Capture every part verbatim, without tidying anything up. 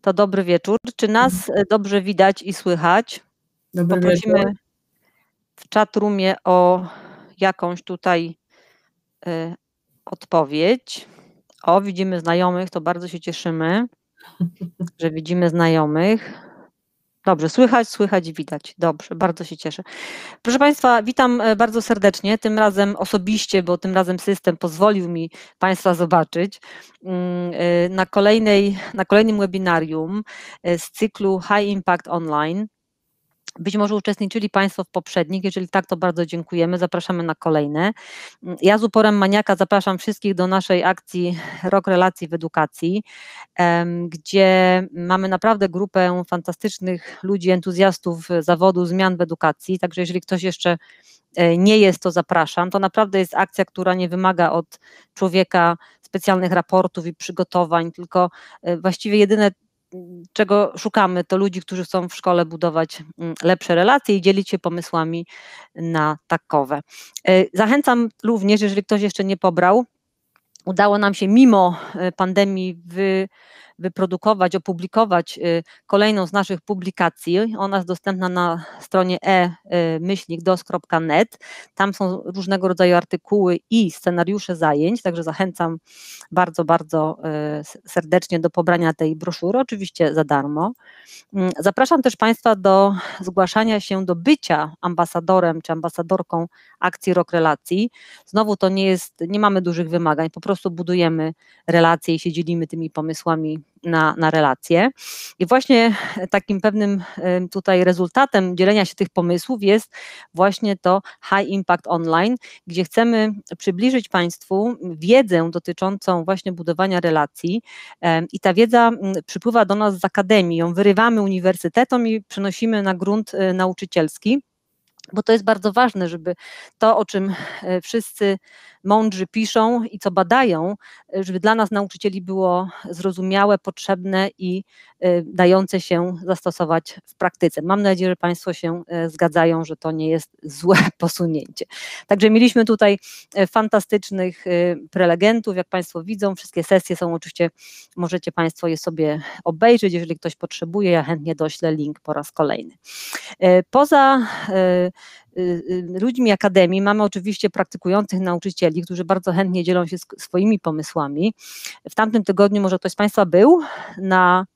To dobry wieczór. Czy nas Mhm. dobrze widać i słychać? Dobry Poprosimy wieczór. w czatroomie o jakąś tutaj y, odpowiedź. O, widzimy znajomych, to bardzo się cieszymy, że widzimy znajomych. Dobrze, słychać, słychać i widać. Dobrze, bardzo się cieszę. Proszę Państwa, witam bardzo serdecznie, tym razem osobiście, bo tym razem system pozwolił mi Państwa zobaczyć na, kolejnej, na kolejnym webinarium z cyklu High Impact Online. Być może uczestniczyli Państwo w poprzednich, jeżeli tak, to bardzo dziękujemy, zapraszamy na kolejne. Ja z uporem maniaka zapraszam wszystkich do naszej akcji Rok Relacji w Edukacji, gdzie mamy naprawdę grupę fantastycznych ludzi, entuzjastów zawodu zmian w edukacji, także jeżeli ktoś jeszcze nie jest, to zapraszam. To naprawdę jest akcja, która nie wymaga od człowieka specjalnych raportów i przygotowań, tylko właściwie jedyne, czego szukamy, to ludzi, którzy chcą w szkole budować lepsze relacje i dzielić się pomysłami na takowe. Zachęcam również, jeżeli ktoś jeszcze nie pobrał, udało nam się mimo pandemii wy, wyprodukować, opublikować kolejną z naszych publikacji. Ona jest dostępna na stronie e myślnik dos kropka net. Tam są różnego rodzaju artykuły i scenariusze zajęć, także zachęcam bardzo, bardzo serdecznie do pobrania tej broszury, oczywiście za darmo. Zapraszam też Państwa do zgłaszania się do bycia ambasadorem czy ambasadorką akcji Rok Relacji. Znowu to nie jest, nie mamy dużych wymagań, po prostu budujemy relacje i się dzielimy tymi pomysłami na, na relacje. I właśnie takim pewnym tutaj rezultatem dzielenia się tych pomysłów jest właśnie to High Impact Online, gdzie chcemy przybliżyć Państwu wiedzę dotyczącą właśnie budowania relacji i ta wiedza przypływa do nas z akademii, ją wyrywamy uniwersytetom i przenosimy na grunt nauczycielski, bo to jest bardzo ważne, żeby to, o czym wszyscy mądrzy piszą i co badają, żeby dla nas nauczycieli było zrozumiałe, potrzebne i dające się zastosować w praktyce. Mam nadzieję, że Państwo się zgadzają, że to nie jest złe posunięcie. Także mieliśmy tutaj fantastycznych prelegentów, jak Państwo widzą, wszystkie sesje są oczywiście, możecie Państwo je sobie obejrzeć, jeżeli ktoś potrzebuje, ja chętnie doślę link po raz kolejny. Poza ludźmi akademii mamy oczywiście praktykujących nauczycieli, którzy bardzo chętnie dzielą się swoimi pomysłami. W tamtym tygodniu może ktoś z Państwa był na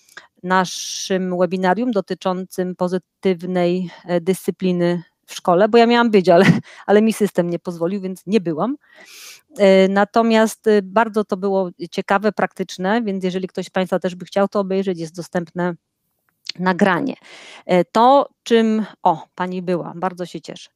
naszym webinarium dotyczącym pozytywnej dyscypliny w szkole, bo ja miałam być, ale, ale mi system nie pozwolił, więc nie byłam. Natomiast bardzo to było ciekawe, praktyczne, więc jeżeli ktoś z Państwa też by chciał to obejrzeć, jest dostępne nagranie. To, czym, o, Pani była, bardzo się cieszę.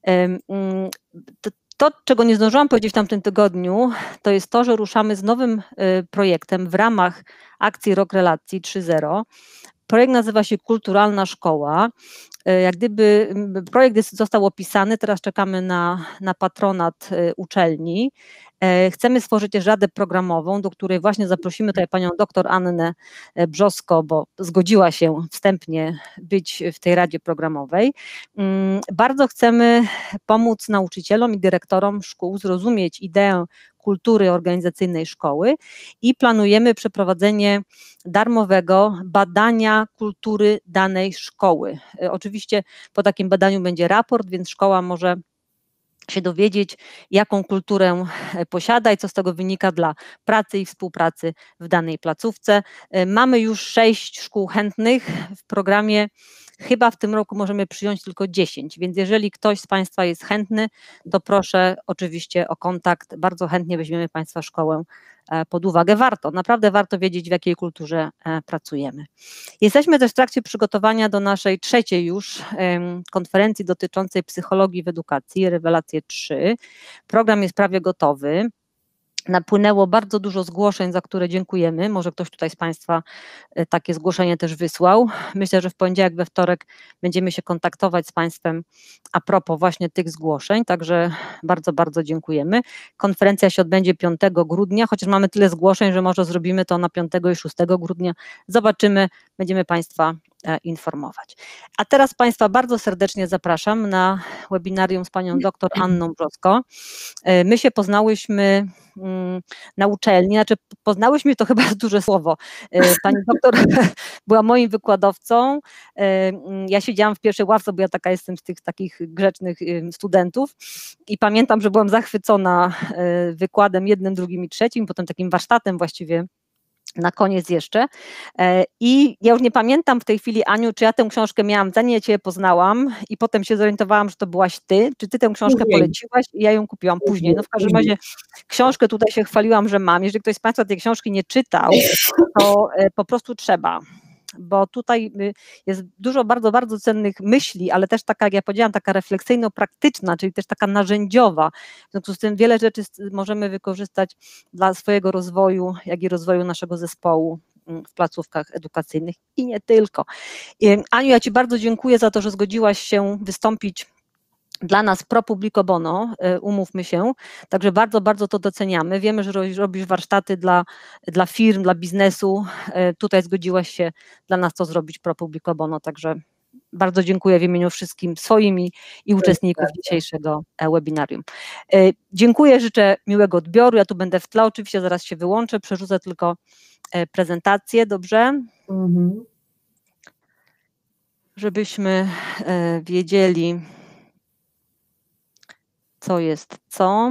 To, to, czego nie zdążyłam powiedzieć w tamtym tygodniu, to jest to, że ruszamy z nowym projektem w ramach akcji Rok Relacji trzy zero. Projekt nazywa się Kulturalna Szkoła. Jak gdyby projekt jest, został opisany, teraz czekamy na, na patronat uczelni. Chcemy stworzyć też radę programową, do której właśnie zaprosimy tutaj panią doktor Annę Brzosko, bo zgodziła się wstępnie być w tej radzie programowej. Bardzo chcemy pomóc nauczycielom i dyrektorom szkół zrozumieć ideę kultury organizacyjnej szkoły i planujemy przeprowadzenie darmowego badania kultury danej szkoły. Oczywiście po takim badaniu będzie raport, więc szkoła może się dowiedzieć, jaką kulturę posiada i co z tego wynika dla pracy i współpracy w danej placówce. Mamy już sześć szkół chętnych w programie. Chyba w tym roku możemy przyjąć tylko dziesięć, więc jeżeli ktoś z Państwa jest chętny, to proszę oczywiście o kontakt. Bardzo chętnie weźmiemy Państwa szkołę pod uwagę. Warto, naprawdę warto wiedzieć, w jakiej kulturze pracujemy. Jesteśmy też w trakcie przygotowania do naszej trzeciej już konferencji dotyczącej psychologii w edukacji, Rewelacje trzy. Program jest prawie gotowy. Napłynęło bardzo dużo zgłoszeń, za które dziękujemy. Może ktoś tutaj z Państwa takie zgłoszenie też wysłał. Myślę, że w poniedziałek, we wtorek będziemy się kontaktować z Państwem a propos właśnie tych zgłoszeń, także bardzo, bardzo dziękujemy. Konferencja się odbędzie piątego grudnia, chociaż mamy tyle zgłoszeń, że może zrobimy to na piątego i szóstego grudnia. Zobaczymy, będziemy Państwa informować. A teraz Państwa bardzo serdecznie zapraszam na webinarium z Panią doktor Anną Brzoską. My się poznałyśmy na uczelni, znaczy poznałyśmy, to chyba jest duże słowo. Pani doktor była moim wykładowcą, ja siedziałam w pierwszej ławce, bo ja taka jestem z tych takich grzecznych studentów i pamiętam, że byłam zachwycona wykładem jednym, drugim i trzecim, potem takim warsztatem właściwie na koniec jeszcze. I ja już nie pamiętam w tej chwili, Aniu, czy ja tę książkę miałam, zanim ja Cię poznałam i potem się zorientowałam, że to byłaś Ty, czy Ty tę książkę później poleciłaś i ja ją kupiłam później. No w każdym razie książkę tutaj się chwaliłam, że mam. Jeżeli ktoś z Państwa tej książki nie czytał, to po prostu trzeba, bo tutaj jest dużo bardzo, bardzo cennych myśli, ale też taka, jak ja powiedziałam, taka refleksyjno-praktyczna, czyli też taka narzędziowa. W związku z tym wiele rzeczy możemy wykorzystać dla swojego rozwoju, jak i rozwoju naszego zespołu w placówkach edukacyjnych i nie tylko. Aniu, ja Ci bardzo dziękuję za to, że zgodziłaś się wystąpić dla nas pro publico bono, umówmy się, także bardzo, bardzo to doceniamy. Wiemy, że robisz warsztaty dla, dla firm, dla biznesu, tutaj zgodziłaś się dla nas to zrobić pro publico bono, także bardzo dziękuję w imieniu wszystkim swoim i, i uczestników dzisiejszego webinarium. Dziękuję, życzę miłego odbioru, ja tu będę w tle, oczywiście zaraz się wyłączę, przerzucę tylko prezentację, dobrze? Mhm. Żebyśmy wiedzieli, co jest co.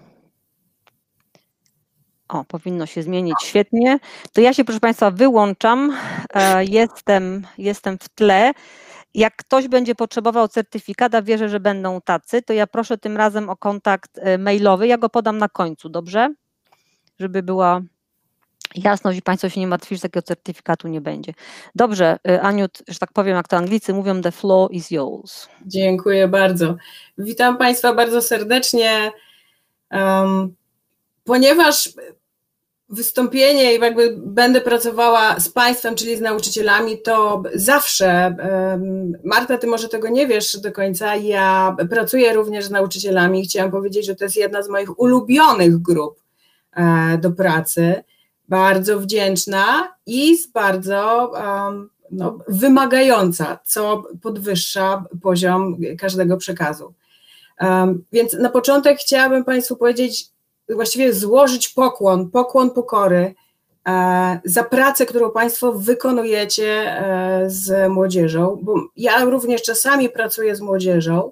O, powinno się zmienić, świetnie. To ja się, proszę Państwa, wyłączam, jestem, jestem w tle. Jak ktoś będzie potrzebował certyfikata, wierzę, że będą tacy, to ja proszę tym razem o kontakt mailowy, ja go podam na końcu, dobrze? Żeby była jasność i Państwo się nie martwili, że takiego certyfikatu nie będzie. Dobrze, Aniu, że tak powiem, jak to Anglicy mówią, the floor is yours. Dziękuję bardzo. Witam Państwa bardzo serdecznie. Um, ponieważ wystąpienie i jakby będę pracowała z Państwem, czyli z nauczycielami, to zawsze, um, Marta, Ty może tego nie wiesz do końca, ja pracuję również z nauczycielami i chciałam powiedzieć, że to jest jedna z moich ulubionych grup e, do pracy. Bardzo wdzięczna i bardzo um, no, wymagająca, co podwyższa poziom każdego przekazu. Um, więc na początek chciałabym Państwu powiedzieć, właściwie złożyć pokłon, pokłon pokory e, za pracę, którą Państwo wykonujecie e, z młodzieżą, bo ja również czasami pracuję z młodzieżą,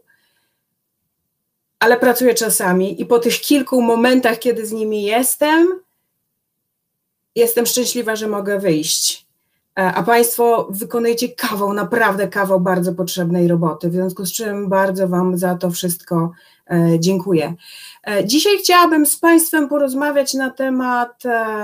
ale pracuję czasami i po tych kilku momentach, kiedy z nimi jestem, jestem szczęśliwa, że mogę wyjść, a Państwo wykonujecie kawał, naprawdę kawał bardzo potrzebnej roboty, w związku z czym bardzo Wam za to wszystko dziękuję. Dzisiaj chciałabym z Państwem porozmawiać na temat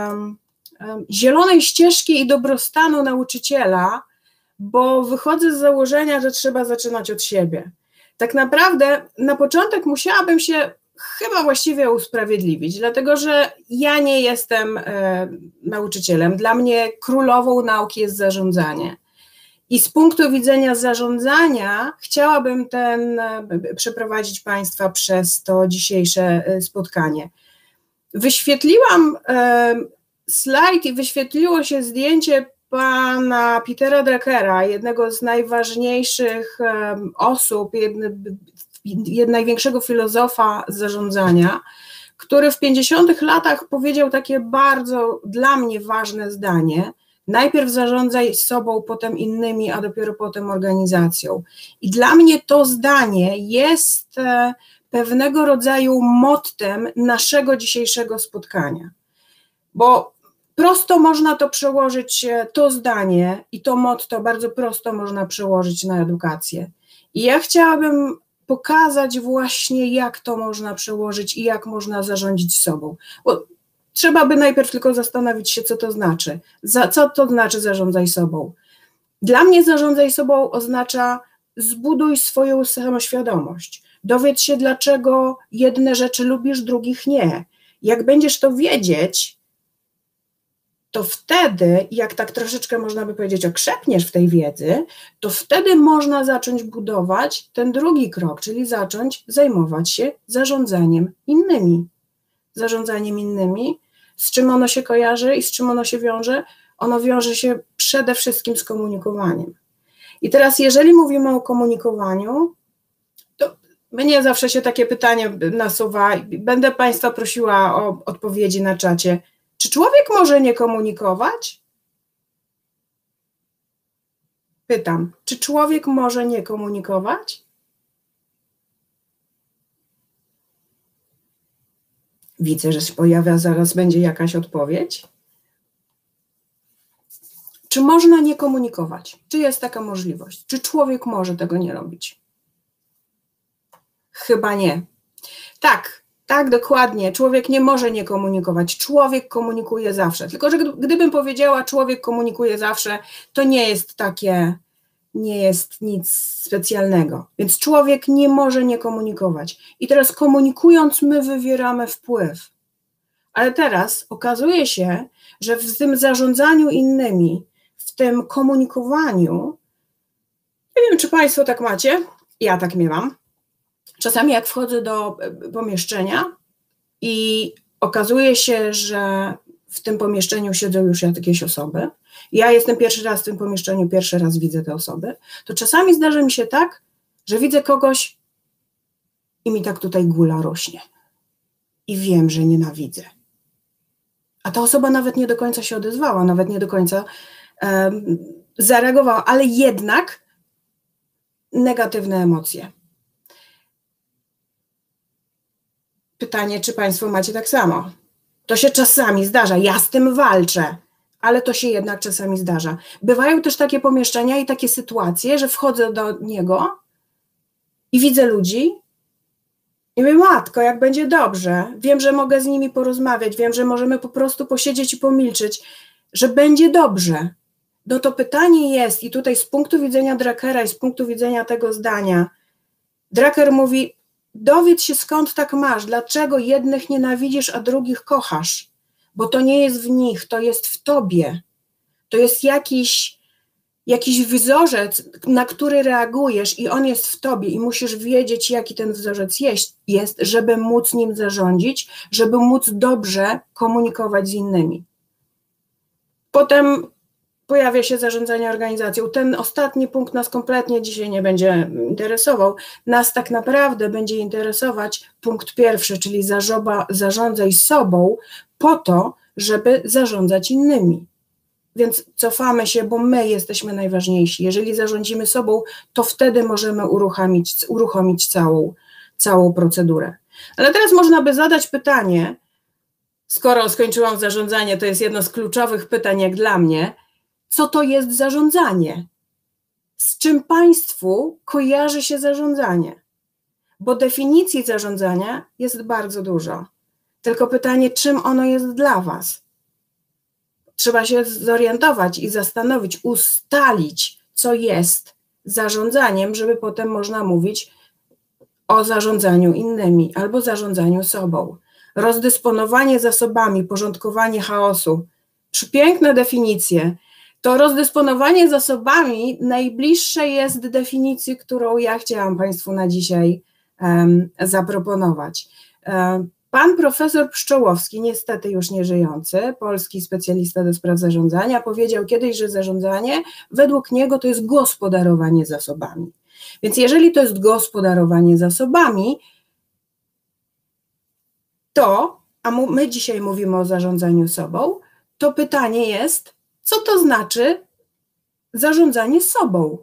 zielonej ścieżki i dobrostanu nauczyciela, bo wychodzę z założenia, że trzeba zaczynać od siebie. Tak naprawdę na początek musiałabym się chyba właściwie usprawiedliwić, dlatego że ja nie jestem e, nauczycielem. Dla mnie królową nauki jest zarządzanie. I z punktu widzenia zarządzania chciałabym ten, e, przeprowadzić Państwa przez to dzisiejsze spotkanie. Wyświetliłam e, slajd i wyświetliło się zdjęcie pana Petera Druckera, jednego z najważniejszych e, osób, jedny, największego filozofa zarządzania, który w pięćdziesiątych latach powiedział takie bardzo dla mnie ważne zdanie: najpierw zarządzaj sobą, potem innymi, a dopiero potem organizacją. I dla mnie to zdanie jest pewnego rodzaju mottem naszego dzisiejszego spotkania, bo prosto można to przełożyć, to zdanie i to motto bardzo prosto można przełożyć na edukację. I ja chciałabym pokazać właśnie, jak to można przełożyć i jak można zarządzić sobą. Bo trzeba by najpierw tylko zastanowić się, co to znaczy. Za, co to znaczy zarządzaj sobą? Dla mnie zarządzaj sobą oznacza zbuduj swoją samoświadomość. Dowiedz się, dlaczego jedne rzeczy lubisz, drugich nie. Jak będziesz to wiedzieć, to wtedy, jak tak troszeczkę można by powiedzieć, okrzepniesz w tej wiedzy, to wtedy można zacząć budować ten drugi krok, czyli zacząć zajmować się zarządzaniem innymi. Zarządzaniem innymi, z czym ono się kojarzy i z czym ono się wiąże? Ono wiąże się przede wszystkim z komunikowaniem. I teraz, jeżeli mówimy o komunikowaniu, to mnie zawsze się takie pytanie nasuwa, będę Państwa prosiła o odpowiedzi na czacie. Czy człowiek może nie komunikować? Pytam, czy człowiek może nie komunikować? Widzę, że się pojawia, zaraz będzie jakaś odpowiedź. Czy można nie komunikować? Czy jest taka możliwość? Czy człowiek może tego nie robić? Chyba nie. Tak, tak, dokładnie. Człowiek nie może nie komunikować. Człowiek komunikuje zawsze. Tylko że gdybym powiedziała, człowiek komunikuje zawsze, to nie jest takie, nie jest nic specjalnego. Więc człowiek nie może nie komunikować. I teraz komunikując, my wywieramy wpływ. Ale teraz okazuje się, że w tym zarządzaniu innymi, w tym komunikowaniu, nie wiem, czy Państwo tak macie, ja tak miewam. Czasami jak wchodzę do pomieszczenia i okazuje się, że w tym pomieszczeniu siedzą już jakieś osoby, ja jestem pierwszy raz w tym pomieszczeniu, pierwszy raz widzę te osoby, to czasami zdarza mi się tak, że widzę kogoś i mi tak tutaj gula rośnie. I wiem, że nienawidzę. A ta osoba nawet nie do końca się odezwała, nawet nie do końca um, zareagowała, ale jednak negatywne emocje. Pytanie, czy Państwo macie tak samo? To się czasami zdarza, ja z tym walczę, ale to się jednak czasami zdarza. Bywają też takie pomieszczenia i takie sytuacje, że wchodzę do niego i widzę ludzi i mówię, matko, jak będzie dobrze, wiem, że mogę z nimi porozmawiać, wiem, że możemy po prostu posiedzieć i pomilczeć, że będzie dobrze. No to pytanie jest, i tutaj z punktu widzenia Druckera i z punktu widzenia tego zdania, Drucker mówi, dowiedz się, skąd tak masz, dlaczego jednych nienawidzisz, a drugich kochasz, bo to nie jest w nich, to jest w tobie, to jest jakiś, jakiś wzorzec, na który reagujesz i on jest w tobie i musisz wiedzieć, jaki ten wzorzec jest, jest, żeby móc nim zarządzić, żeby móc dobrze komunikować z innymi. Potem pojawia się zarządzanie organizacją. Ten ostatni punkt nas kompletnie dzisiaj nie będzie interesował. Nas tak naprawdę będzie interesować punkt pierwszy, czyli zarząba, zarządzaj sobą po to, żeby zarządzać innymi. Więc cofamy się, bo my jesteśmy najważniejsi. Jeżeli zarządzimy sobą, to wtedy możemy uruchomić, uruchomić całą, całą procedurę. Ale teraz można by zadać pytanie, skoro skończyłam zarządzanie, to jest jedno z kluczowych pytań jak dla mnie, co to jest zarządzanie? Z czym Państwu kojarzy się zarządzanie? Bo definicji zarządzania jest bardzo dużo. Tylko pytanie, czym ono jest dla Was? Trzeba się zorientować i zastanowić, ustalić, co jest zarządzaniem, żeby potem można mówić o zarządzaniu innymi albo zarządzaniu sobą. Rozdysponowanie zasobami, porządkowanie chaosu. Przepiękne definicje. To rozdysponowanie zasobami najbliższe jest definicji, którą ja chciałam Państwu na dzisiaj um, zaproponować. Um, Pan profesor Pszczołowski, niestety już nie żyjący, polski specjalista do spraw zarządzania, powiedział kiedyś, że zarządzanie według niego to jest gospodarowanie zasobami. Więc jeżeli to jest gospodarowanie zasobami, to, a my dzisiaj mówimy o zarządzaniu sobą, to pytanie jest, co to znaczy zarządzanie sobą?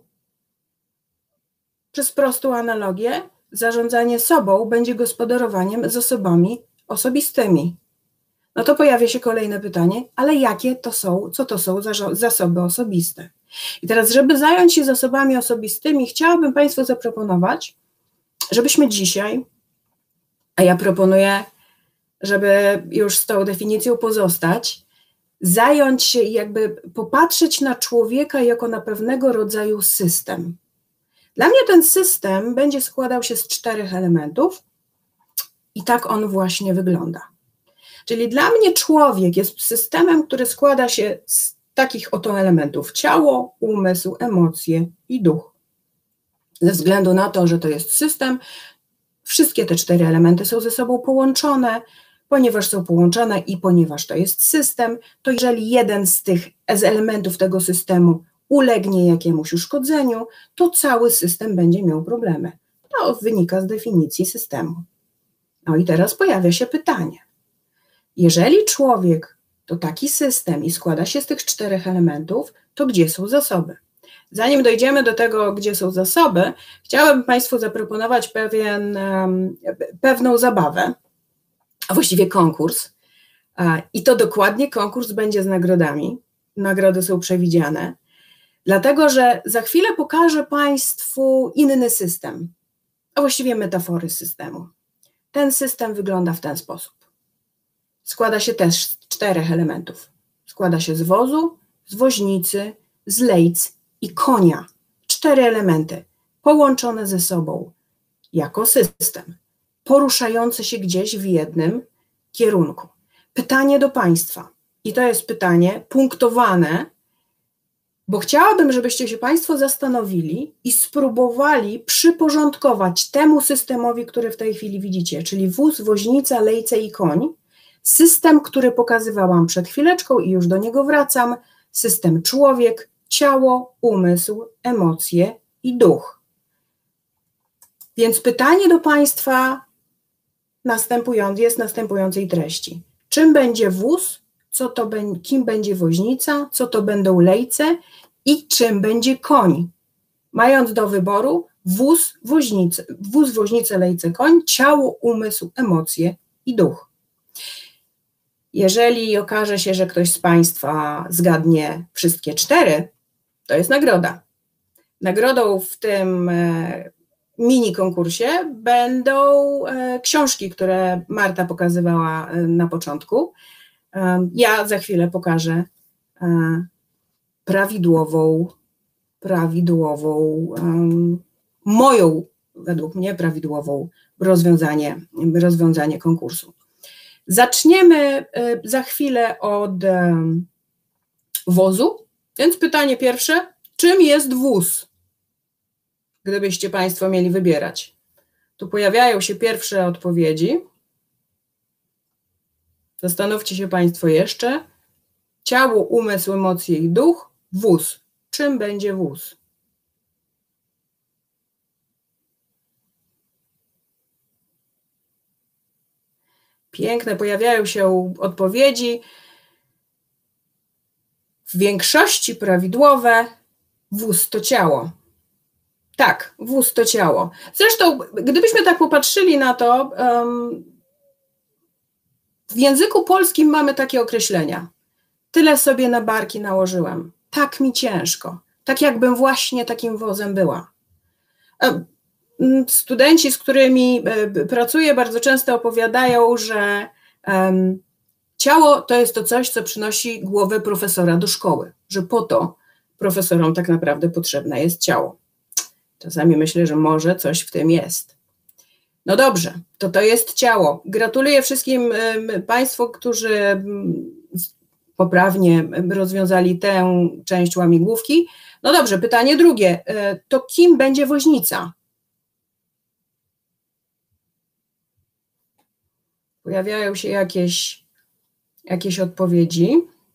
Przez prostą analogię, zarządzanie sobą będzie gospodarowaniem zasobami osobistymi. No to pojawia się kolejne pytanie, ale jakie to są, co to są zasoby osobiste? I teraz, żeby zająć się zasobami osobistymi, chciałabym Państwu zaproponować, żebyśmy dzisiaj, a ja proponuję, żeby już z tą definicją pozostać, zająć się i jakby popatrzeć na człowieka jako na pewnego rodzaju system. Dla mnie ten system będzie składał się z czterech elementów i tak on właśnie wygląda. Czyli dla mnie człowiek jest systemem, który składa się z takich oto elementów: ciało, umysł, emocje i duch. Ze względu na to, że to jest system, wszystkie te cztery elementy są ze sobą połączone. Ponieważ są połączone i ponieważ to jest system, to jeżeli jeden z tych z elementów tego systemu ulegnie jakiemuś uszkodzeniu, to cały system będzie miał problemy. To wynika z definicji systemu. No i teraz pojawia się pytanie. Jeżeli człowiek to taki system i składa się z tych czterech elementów, to gdzie są zasoby? Zanim dojdziemy do tego, gdzie są zasoby, chciałabym Państwu zaproponować pewien, pewną zabawę, a właściwie konkurs. I to dokładnie konkurs będzie z nagrodami. Nagrody są przewidziane, dlatego że za chwilę pokażę Państwu inny system, a właściwie metafory systemu. Ten system wygląda w ten sposób. Składa się też z czterech elementów. Składa się z wozu, z woźnicy, z lejc i konia. Cztery elementy połączone ze sobą jako system, poruszający się gdzieś w jednym kierunku. Pytanie do Państwa, i to jest pytanie punktowane, bo chciałabym, żebyście się Państwo zastanowili i spróbowali przyporządkować temu systemowi, który w tej chwili widzicie, czyli wóz, woźnica, lejce i koń, system, który pokazywałam przed chwileczką i już do niego wracam, system człowiek, ciało, umysł, emocje i duch. Więc pytanie do Państwa następujące, jest następującej treści. Czym będzie wóz, co to, kim będzie woźnica, co to będą lejce i czym będzie koń? Mając do wyboru wóz, woźnicę, wóz, woźnicę, lejce, koń, ciało, umysł, emocje i duch. Jeżeli okaże się, że ktoś z Państwa zgadnie wszystkie cztery, to jest nagroda. Nagrodą w tym mini konkursie będą książki, które Marta pokazywała na początku. Ja za chwilę pokażę prawidłową, prawidłową, moją, według mnie prawidłową rozwiązanie, rozwiązanie konkursu. Zaczniemy za chwilę od wozu, więc pytanie pierwsze, czym jest wóz? Gdybyście Państwo mieli wybierać. Tu pojawiają się pierwsze odpowiedzi. Zastanówcie się Państwo jeszcze. Ciało, umysł, emocje i duch. Wóz. Czym będzie wóz? Piękne, pojawiają się odpowiedzi. W większości prawidłowe. Wóz to ciało. Tak, wóz to ciało. Zresztą, gdybyśmy tak popatrzyli na to, um, w języku polskim mamy takie określenia. Tyle sobie na barki nałożyłem. Tak mi ciężko. Tak jakbym właśnie takim wozem była. Studenci, z którymi pracuję, bardzo często opowiadają, że um, ciało to jest to coś, co przynosi głowę profesora do szkoły. Że po to profesorom tak naprawdę potrzebne jest ciało. Czasami myślę, że może coś w tym jest. No dobrze, to to jest ciało. Gratuluję wszystkim Państwu, którzy poprawnie rozwiązali tę część łamigłówki. No dobrze, pytanie drugie. To kim będzie woźnica? Pojawiają się jakieś, jakieś odpowiedzi.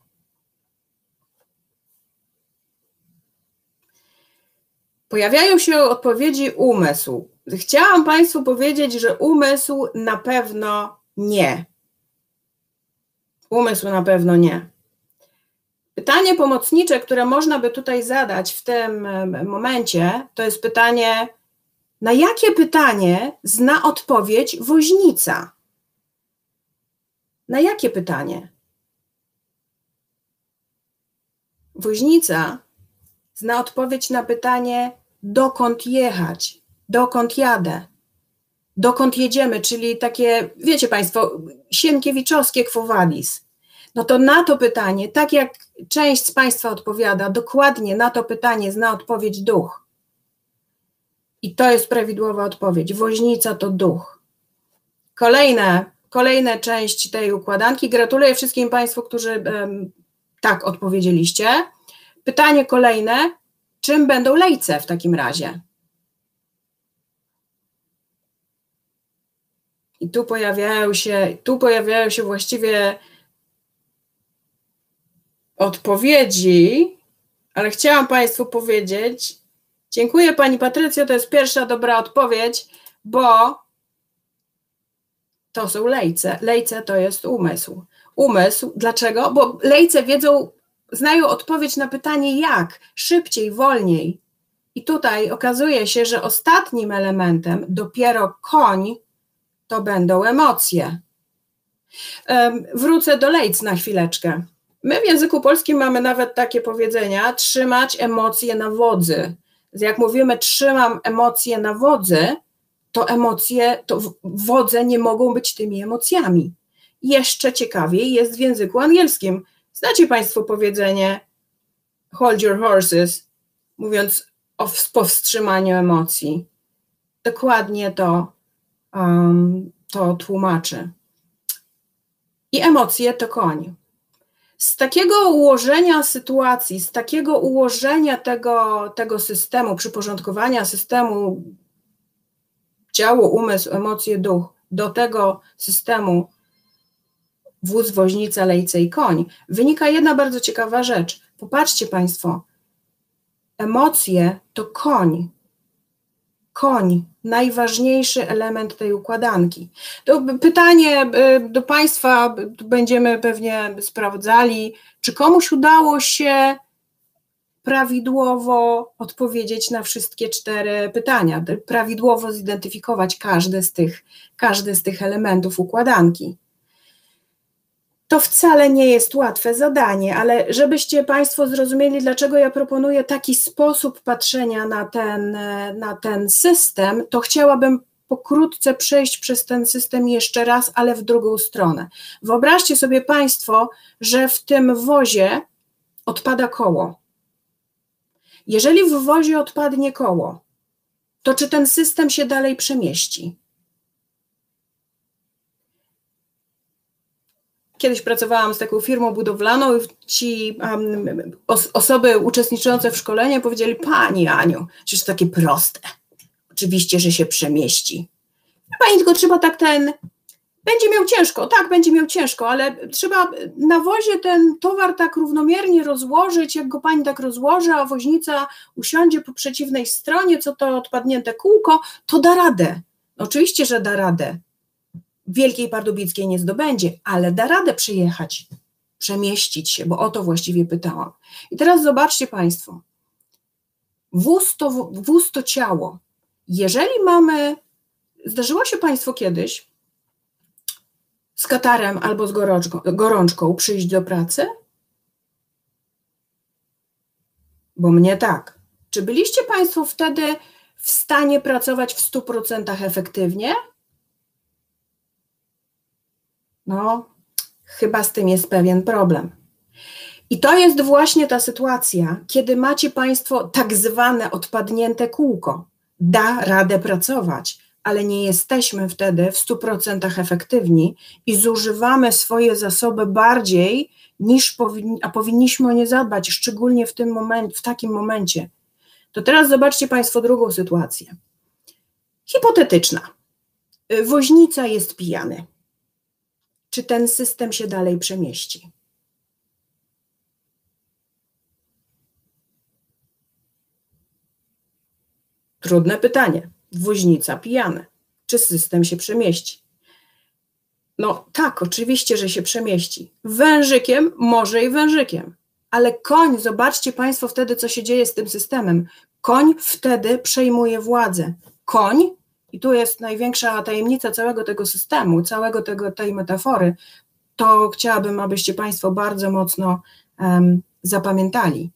Pojawiają się odpowiedzi umysł. Chciałam Państwu powiedzieć, że umysł na pewno nie. Umysł na pewno nie. Pytanie pomocnicze, które można by tutaj zadać w tym momencie, to jest pytanie, na jakie pytanie zna odpowiedź woźnica? Na jakie pytanie? Woźnica zna odpowiedź na pytanie, dokąd jechać, dokąd jadę, dokąd jedziemy, czyli takie, wiecie Państwo, sienkiewiczowskie quo vadis. No to na to pytanie, tak jak część z Państwa odpowiada, dokładnie na to pytanie zna odpowiedź duch. I to jest prawidłowa odpowiedź. Woźnica to duch. Kolejne, kolejna część tej układanki. Gratuluję wszystkim Państwu, którzy um, tak odpowiedzieliście. Pytanie kolejne. Czym będą lejce w takim razie? I tu pojawiają się, tu pojawiają się właściwie odpowiedzi, ale chciałam Państwu powiedzieć, dziękuję Pani Patrycjo, to jest pierwsza dobra odpowiedź, bo to są lejce. Lejce to jest umysł. Umysł, dlaczego? Bo lejce wiedzą, znają odpowiedź na pytanie jak, szybciej, wolniej. I tutaj okazuje się, że ostatnim elementem, dopiero koń, to będą emocje. Wrócę do lejc na chwileczkę. My w języku polskim mamy nawet takie powiedzenia, trzymać emocje na wodzy. Jak mówimy trzymam emocje na wodzy, to emocje, to wodze nie mogą być tymi emocjami. Jeszcze ciekawiej jest w języku angielskim. Znacie Państwo powiedzenie hold your horses, mówiąc o powstrzymaniu emocji. Dokładnie to, um, to tłumaczy. I emocje to koń. Z takiego ułożenia sytuacji, z takiego ułożenia tego, tego systemu, przyporządkowania systemu ciało, umysł, emocje, duch, do tego systemu wóz, woźnica, lejce i koń, wynika jedna bardzo ciekawa rzecz. Popatrzcie Państwo, emocje to koń. Koń, najważniejszy element tej układanki. To pytanie do Państwa, będziemy pewnie sprawdzali, czy komuś udało się prawidłowo odpowiedzieć na wszystkie cztery pytania, prawidłowo zidentyfikować każdy z tych, każdy z tych elementów układanki. To wcale nie jest łatwe zadanie, ale żebyście Państwo zrozumieli, dlaczego ja proponuję taki sposób patrzenia na ten, na ten system, to chciałabym pokrótce przejść przez ten system jeszcze raz, ale w drugą stronę. Wyobraźcie sobie Państwo, że w tym wozie odpada koło. Jeżeli w wozie odpadnie koło, to czy ten system się dalej przemieści? Kiedyś pracowałam z taką firmą budowlaną i ci um, os osoby uczestniczące w szkoleniu powiedzieli: Pani Aniu, przecież to takie proste, oczywiście, że się przemieści. Pani tylko trzeba tak ten, będzie miał ciężko, tak, będzie miał ciężko, ale trzeba na wozie ten towar tak równomiernie rozłożyć, jak go Pani tak rozłoży, a woźnica usiądzie po przeciwnej stronie, co to odpadnięte kółko, to da radę. Oczywiście, że da radę. Wielkiej Pardubickiej nie zdobędzie, ale da radę przyjechać, przemieścić się, bo o to właściwie pytałam. I teraz zobaczcie Państwo, wóz to, wóz to ciało. Jeżeli mamy, zdarzyło się Państwu kiedyś z katarem albo z gorączką, gorączką przyjść do pracy? Bo mnie tak. Czy byliście Państwo wtedy w stanie pracować w stu procentach efektywnie? No, chyba z tym jest pewien problem. I to jest właśnie ta sytuacja, kiedy macie Państwo tak zwane odpadnięte kółko. Da radę pracować, ale nie jesteśmy wtedy w stu procentach efektywni i zużywamy swoje zasoby bardziej niż powinni, a powinniśmy o nie zadbać, szczególnie w tym momencie, w takim momencie. To teraz zobaczcie Państwo drugą sytuację. Hipotetyczna. Woźnica jest pijany. Czy ten system się dalej przemieści? Trudne pytanie. Woźnica pijany. Czy system się przemieści? No tak, oczywiście, że się przemieści. Wężykiem, może i wężykiem. Ale koń, zobaczcie Państwo wtedy, co się dzieje z tym systemem. Koń wtedy przejmuje władzę. Koń, i tu jest największa tajemnica całego tego systemu, całego tego, tej metafory, to chciałabym, abyście Państwo bardzo mocno um, zapamiętali.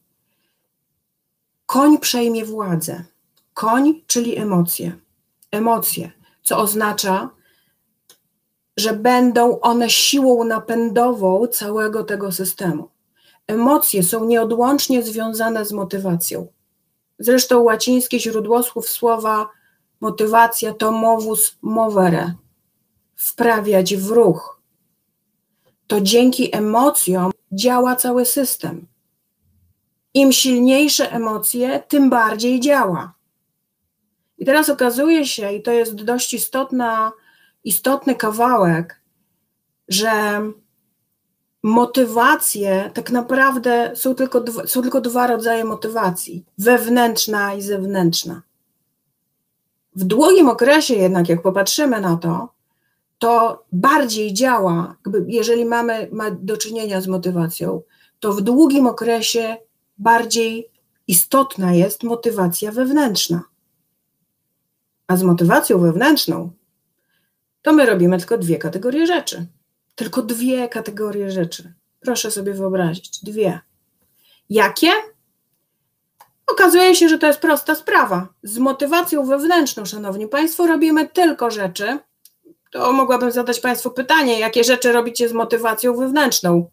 Koń przejmie władzę. Koń, czyli emocje. Emocje, co oznacza, że będą one siłą napędową całego tego systemu. Emocje są nieodłącznie związane z motywacją. Zresztą łacińskie źródłosłów słowa motywacja to movus movere, wprawiać w ruch. To dzięki emocjom działa cały system. Im silniejsze emocje, tym bardziej działa. I teraz okazuje się, i to jest dość istotna, istotny kawałek, że motywacje, tak naprawdę są tylko, dwa, są tylko dwa rodzaje motywacji, wewnętrzna i zewnętrzna. W długim okresie jednak, jak popatrzymy na to, to bardziej działa, jeżeli mamy ma do czynienia z motywacją, to w długim okresie bardziej istotna jest motywacja wewnętrzna. A z motywacją wewnętrzną to my robimy tylko dwie kategorie rzeczy. Tylko dwie kategorie rzeczy. Proszę sobie wyobrazić, dwie. Jakie? Okazuje się, że to jest prosta sprawa. Z motywacją wewnętrzną, szanowni państwo, robimy tylko rzeczy. To mogłabym zadać państwu pytanie, jakie rzeczy robicie z motywacją wewnętrzną?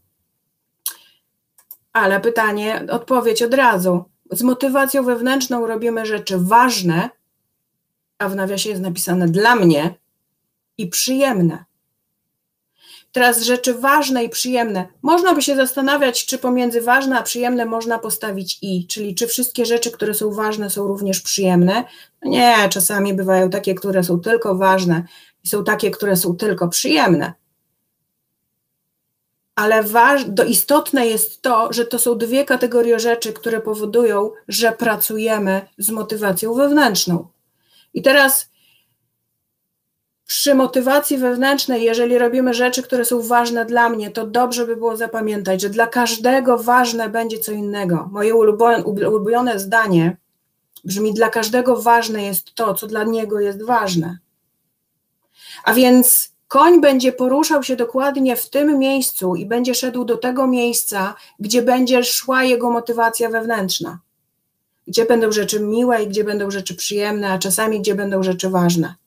Ale pytanie, odpowiedź od razu. Z motywacją wewnętrzną robimy rzeczy ważne, a w nawiasie jest napisane dla mnie, i przyjemne. Teraz rzeczy ważne i przyjemne. Można by się zastanawiać, czy pomiędzy ważne a przyjemne można postawić i, czyli czy wszystkie rzeczy, które są ważne, są również przyjemne. Nie, czasami bywają takie, które są tylko ważne i są takie, które są tylko przyjemne. Ale waż, do istotne jest to, że to są dwie kategorie rzeczy, które powodują, że pracujemy z motywacją wewnętrzną. I teraz przy motywacji wewnętrznej, jeżeli robimy rzeczy, które są ważne dla mnie, to dobrze by było zapamiętać, że dla każdego ważne będzie co innego. Moje ulubione zdanie brzmi: dla każdego ważne jest to, co dla niego jest ważne. A więc koń będzie poruszał się dokładnie w tym miejscu i będzie szedł do tego miejsca, gdzie będzie szła jego motywacja wewnętrzna. Gdzie będą rzeczy miłe i gdzie będą rzeczy przyjemne, a czasami gdzie będą rzeczy ważne.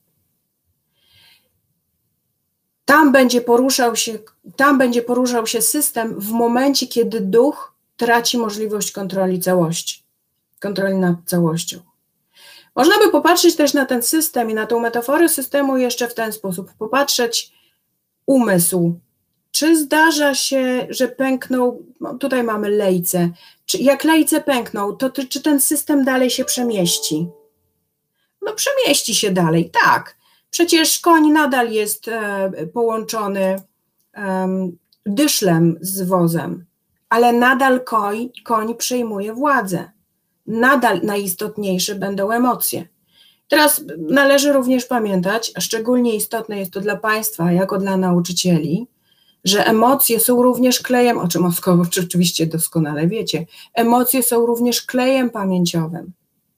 Tam będzie poruszał się, tam będzie poruszał się system w momencie, kiedy duch traci możliwość kontroli całości, kontroli nad całością. Można by popatrzeć też na ten system i na tą metaforę systemu jeszcze w ten sposób. Popatrzeć umysł. Czy zdarza się, że pęknął, no tutaj mamy lejce, czy jak lejce pękną, to czy ten system dalej się przemieści? No przemieści się dalej, tak. Przecież koń nadal jest e, połączony e, dyszlem z wozem, ale nadal koń, koń przejmuje władzę. Nadal najistotniejsze będą emocje. Teraz należy również pamiętać, a szczególnie istotne jest to dla państwa, jako dla nauczycieli, że emocje są również klejem, o czym oczywiście doskonale wiecie, emocje są również klejem pamięciowym.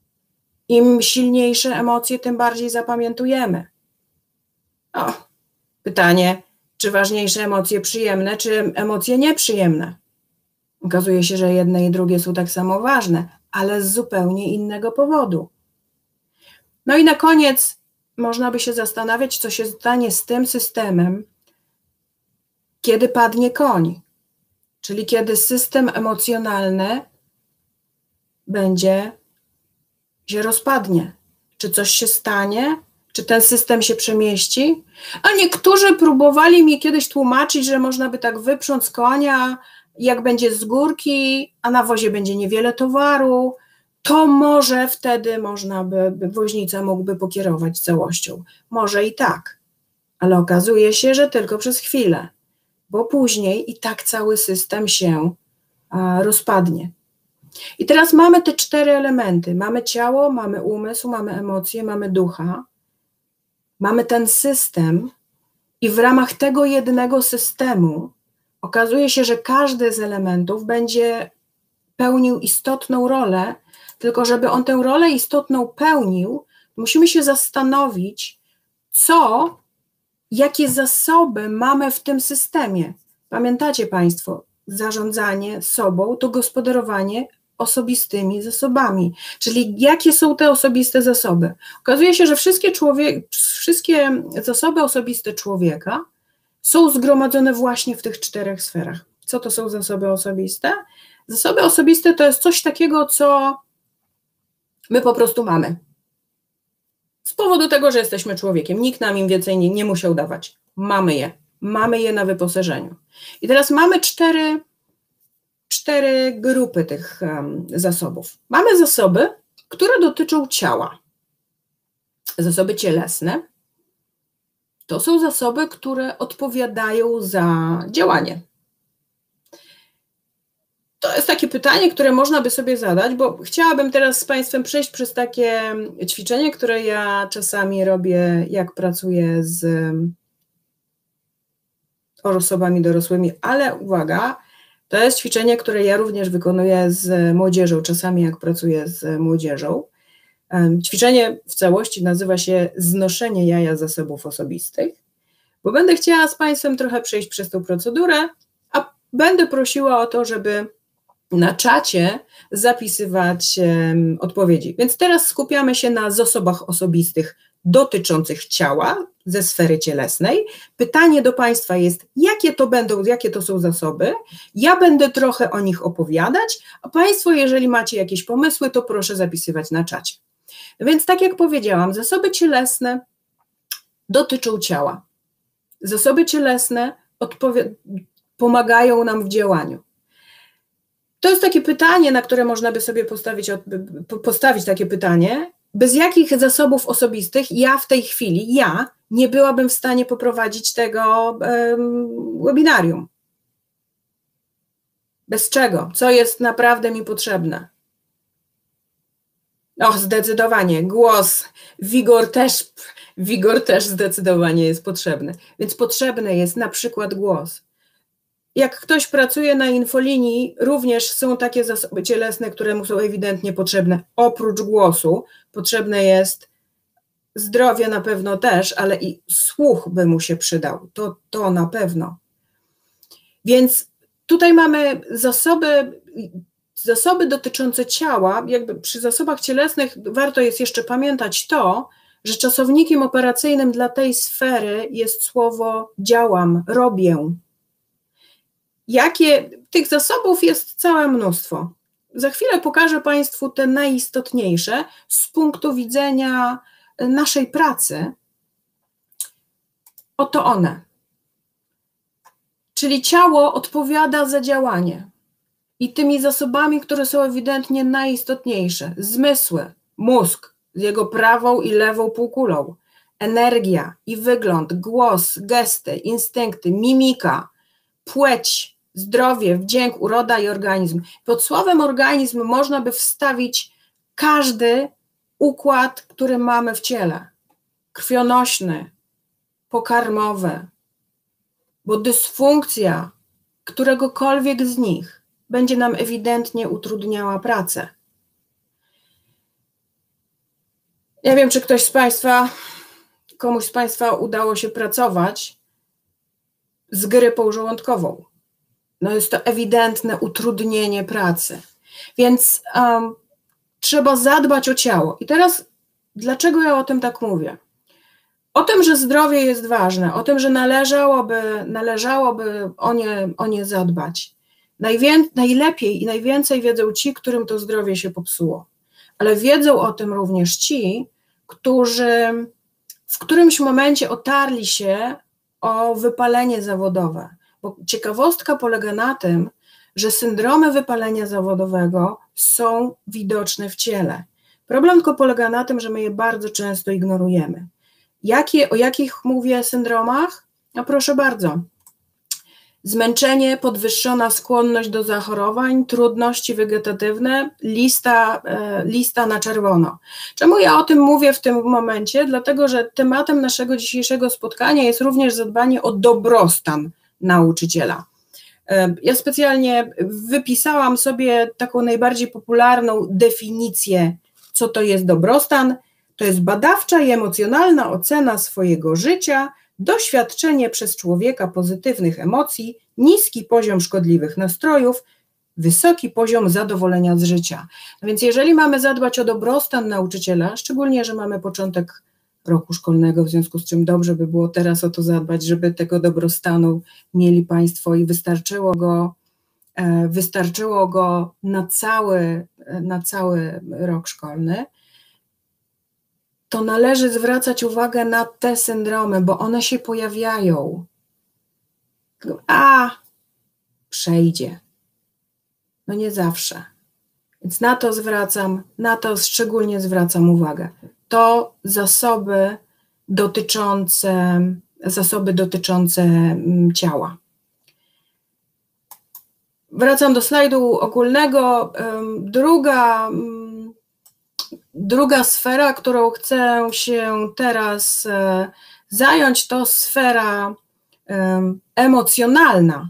Im silniejsze emocje, tym bardziej zapamiętujemy. O, pytanie, czy ważniejsze emocje przyjemne, czy emocje nieprzyjemne? Okazuje się, że jedne i drugie są tak samo ważne, ale z zupełnie innego powodu. No i na koniec można by się zastanawiać, co się stanie z tym systemem, kiedy padnie koń, czyli kiedy system emocjonalny będzie się rozpadnie. Czy coś się stanie? Czy ten system się przemieści? A niektórzy próbowali mi kiedyś tłumaczyć, że można by tak wyprząc konia, jak będzie z górki, a na wozie będzie niewiele towaru, to może wtedy można by, woźnica mógłby pokierować całością. Może i tak, ale okazuje się, że tylko przez chwilę, bo później i tak cały system się a, rozpadnie. I teraz mamy te cztery elementy. Mamy ciało, mamy umysł, mamy emocje, mamy ducha. Mamy ten system i w ramach tego jednego systemu okazuje się, że każdy z elementów będzie pełnił istotną rolę, tylko żeby on tę rolę istotną pełnił, musimy się zastanowić, co, jakie zasoby mamy w tym systemie. Pamiętacie państwo, zarządzanie sobą to gospodarowanie osobistymi zasobami, czyli jakie są te osobiste zasoby. Okazuje się, że wszystkie, człowiek, wszystkie zasoby osobiste człowieka są zgromadzone właśnie w tych czterech sferach. Co to są zasoby osobiste? Zasoby osobiste to jest coś takiego, co my po prostu mamy. Z powodu tego, że jesteśmy człowiekiem. Nikt nam im więcej nie, nie musiał dawać. Mamy je. Mamy je na wyposażeniu. I teraz mamy cztery, cztery grupy tych um, zasobów. Mamy zasoby, które dotyczą ciała. Zasoby cielesne. To są zasoby, które odpowiadają za działanie. to jest takie pytanie, które można by sobie zadać, bo chciałabym teraz z Państwem przejść przez takie ćwiczenie, które ja czasami robię, jak pracuję z osobami dorosłymi, ale uwaga, to jest ćwiczenie, które ja również wykonuję z młodzieżą, czasami jak pracuję z młodzieżą. Ćwiczenie w całości nazywa się znoszenie jaja zasobów osobistych, bo będę chciała z Państwem trochę przejść przez tę procedurę, a będę prosiła o to, żeby na czacie zapisywać um, odpowiedzi. Więc teraz skupiamy się na zasobach osobistych dotyczących ciała, ze sfery cielesnej. Pytanie do Państwa jest, jakie to będą, jakie to są zasoby? Ja będę trochę o nich opowiadać, a Państwo, jeżeli macie jakieś pomysły, to proszę zapisywać na czacie. Więc tak jak powiedziałam, zasoby cielesne dotyczą ciała. Zasoby cielesne pomagają nam w działaniu. To jest takie pytanie, na które można by sobie postawić, postawić takie pytanie, bez jakich zasobów osobistych ja w tej chwili, ja nie byłabym w stanie poprowadzić tego um, webinarium. Bez czego? Co jest naprawdę mi potrzebne? Och, zdecydowanie, głos, wigor też, wigor też zdecydowanie jest potrzebny. Więc potrzebny jest na przykład głos. Jak ktoś pracuje na infolinii, również są takie zasoby cielesne, które mu są ewidentnie potrzebne. Oprócz głosu potrzebne jest zdrowie na pewno też, ale i słuch by mu się przydał. To, to na pewno. Więc tutaj mamy zasoby, zasoby dotyczące ciała. Jakby przy zasobach cielesnych warto jest jeszcze pamiętać to, że czasownikiem operacyjnym dla tej sfery jest słowo działam, robię. Jakie tych zasobów jest całe mnóstwo. Za chwilę pokażę Państwu te najistotniejsze z punktu widzenia naszej pracy. Oto one. Czyli ciało odpowiada za działanie. I tymi zasobami, które są ewidentnie najistotniejsze, zmysły, mózg z jego prawą i lewą półkulą, energia i wygląd, głos, gesty, instynkty, mimika, płeć, zdrowie, wdzięk, uroda i organizm. Pod słowem organizm można by wstawić każdy układ, który mamy w ciele. Krwionośny, pokarmowy, bo dysfunkcja któregokolwiek z nich będzie nam ewidentnie utrudniała pracę. Nie wiem, czy ktoś z Państwa, komuś z Państwa udało się pracować z grypą żołądkową. No jest to ewidentne utrudnienie pracy. Więc um, trzeba zadbać o ciało. I teraz, dlaczego ja o tym tak mówię? O tym, że zdrowie jest ważne, o tym, że należałoby, należałoby o nie, o nie zadbać. Najwię, najlepiej i najwięcej wiedzą ci, którym to zdrowie się popsuło. Ale wiedzą o tym również ci, którzy w którymś momencie otarli się o wypalenie zawodowe. Bo ciekawostka polega na tym, że syndromy wypalenia zawodowego są widoczne w ciele. Problem tylko polega na tym, że my je bardzo często ignorujemy. Jakie, o jakich mówię syndromach? No proszę bardzo. Zmęczenie, podwyższona skłonność do zachorowań, trudności wegetatywne, lista, e, lista na czerwono. Czemu ja o tym mówię w tym momencie? Dlatego, że tematem naszego dzisiejszego spotkania jest również zadbanie o dobrostan nauczyciela. E, ja specjalnie wypisałam sobie taką najbardziej popularną definicję, co to jest dobrostan. To jest badawcza i emocjonalna ocena swojego życia, doświadczenie przez człowieka pozytywnych emocji, niski poziom szkodliwych nastrojów, wysoki poziom zadowolenia z życia. No więc jeżeli mamy zadbać o dobrostan nauczyciela, szczególnie, że mamy początek roku szkolnego, w związku z czym dobrze by było teraz o to zadbać, żeby tego dobrostanu mieli Państwo i wystarczyło go, wystarczyło go na cały, na cały rok szkolny, to należy zwracać uwagę na te syndromy, bo one się pojawiają. A, przejdzie. No nie zawsze. Więc na to zwracam, na to szczególnie zwracam uwagę. To zasoby dotyczące, zasoby dotyczące ciała. wracam do slajdu ogólnego. Druga, druga sfera, którą chcę się teraz zająć, to sfera emocjonalna.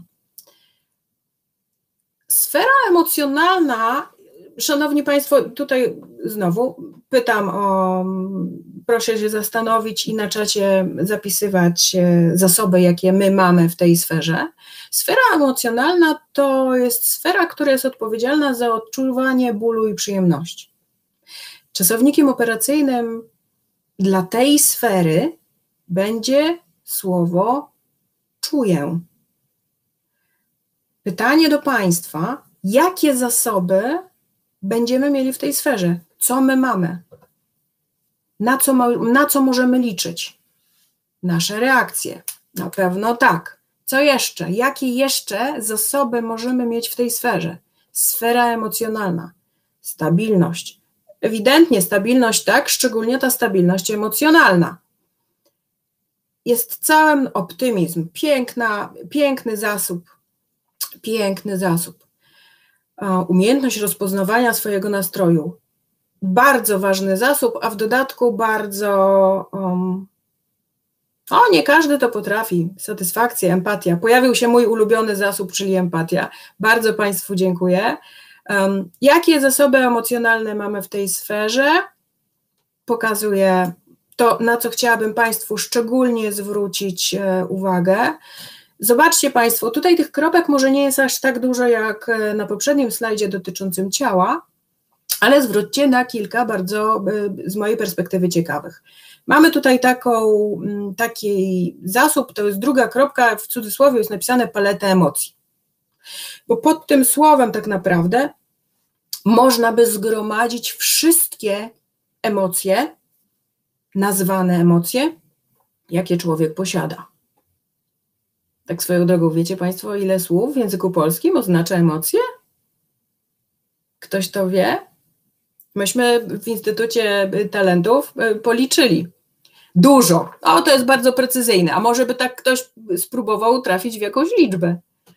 Sfera emocjonalna, szanowni Państwo, tutaj znowu pytam o, proszę się zastanowić i na czacie zapisywać zasoby, jakie my mamy w tej sferze. Sfera emocjonalna to jest sfera, która jest odpowiedzialna za odczuwanie bólu i przyjemności. Czasownikiem operacyjnym dla tej sfery będzie słowo czuję. Pytanie do Państwa, jakie zasoby będziemy mieli w tej sferze? Co my mamy? Na co, na co możemy liczyć? Nasze reakcje. Na pewno tak. Co jeszcze? Jakie jeszcze zasoby możemy mieć w tej sferze? Sfera emocjonalna. Stabilność. Ewidentnie stabilność, tak, szczególnie ta stabilność emocjonalna. Jest całym optymizm. Piękna, piękny zasób. Piękny zasób. Umiejętność rozpoznawania swojego nastroju. Bardzo ważny zasób, a w dodatku bardzo... Um, o, nie każdy to potrafi. Satysfakcja, empatia. Pojawił się mój ulubiony zasób, czyli empatia. Bardzo Państwu dziękuję. Um, jakie zasoby emocjonalne mamy w tej sferze? Pokazuję to, na co chciałabym Państwu szczególnie zwrócić e, uwagę. Zobaczcie Państwo, tutaj tych kropek może nie jest aż tak dużo jak na poprzednim slajdzie dotyczącym ciała, ale zwróćcie na kilka bardzo z mojej perspektywy ciekawych. Mamy tutaj taką, taki zasób, to jest druga kropka, w cudzysłowie jest napisane paleta emocji. Bo pod tym słowem tak naprawdę można by zgromadzić wszystkie emocje, nazwane emocje, jakie człowiek posiada. Tak swoją drogą, wiecie Państwo, ile słów w języku polskim oznacza emocje? Ktoś to wie? Myśmy w Instytucie Talentów policzyli. Dużo. O, to jest bardzo precyzyjne. A może by tak ktoś spróbował trafić w jakąś liczbę?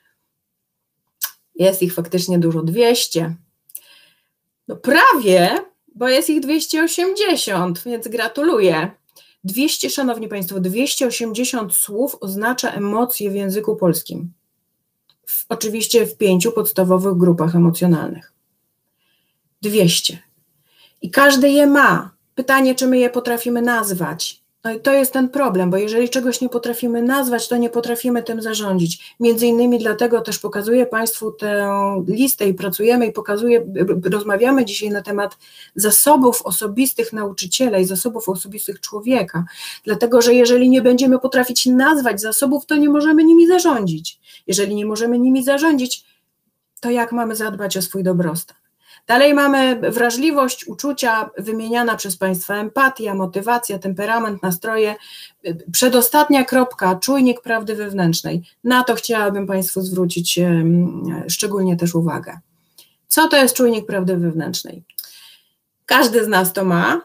Jest ich faktycznie dużo. dwieście. No prawie, bo jest ich dwieście osiemdziesiąt, więc gratuluję. dwieście, szanowni Państwo, dwieście osiemdziesiąt słów oznacza emocje w języku polskim. W, oczywiście w pięciu podstawowych grupach emocjonalnych. dwieście. I każdy je ma. Pytanie, czy my je potrafimy nazwać. No i to jest ten problem, bo jeżeli czegoś nie potrafimy nazwać, to nie potrafimy tym zarządzić. Między innymi dlatego też pokazuję Państwu tę listę i pracujemy i pokazuję, rozmawiamy dzisiaj na temat zasobów osobistych nauczyciela i zasobów osobistych człowieka. Dlatego, że jeżeli nie będziemy potrafić nazwać zasobów, to nie możemy nimi zarządzić. Jeżeli nie możemy nimi zarządzić, to jak mamy zadbać o swój dobrostan? Dalej mamy wrażliwość, uczucia, wymieniana przez Państwa empatia, motywacja, temperament, nastroje. Przedostatnia kropka, czujnik prawdy wewnętrznej. Na to chciałabym Państwu zwrócić szczególnie też uwagę. Co to jest czujnik prawdy wewnętrznej? Każdy z nas to ma.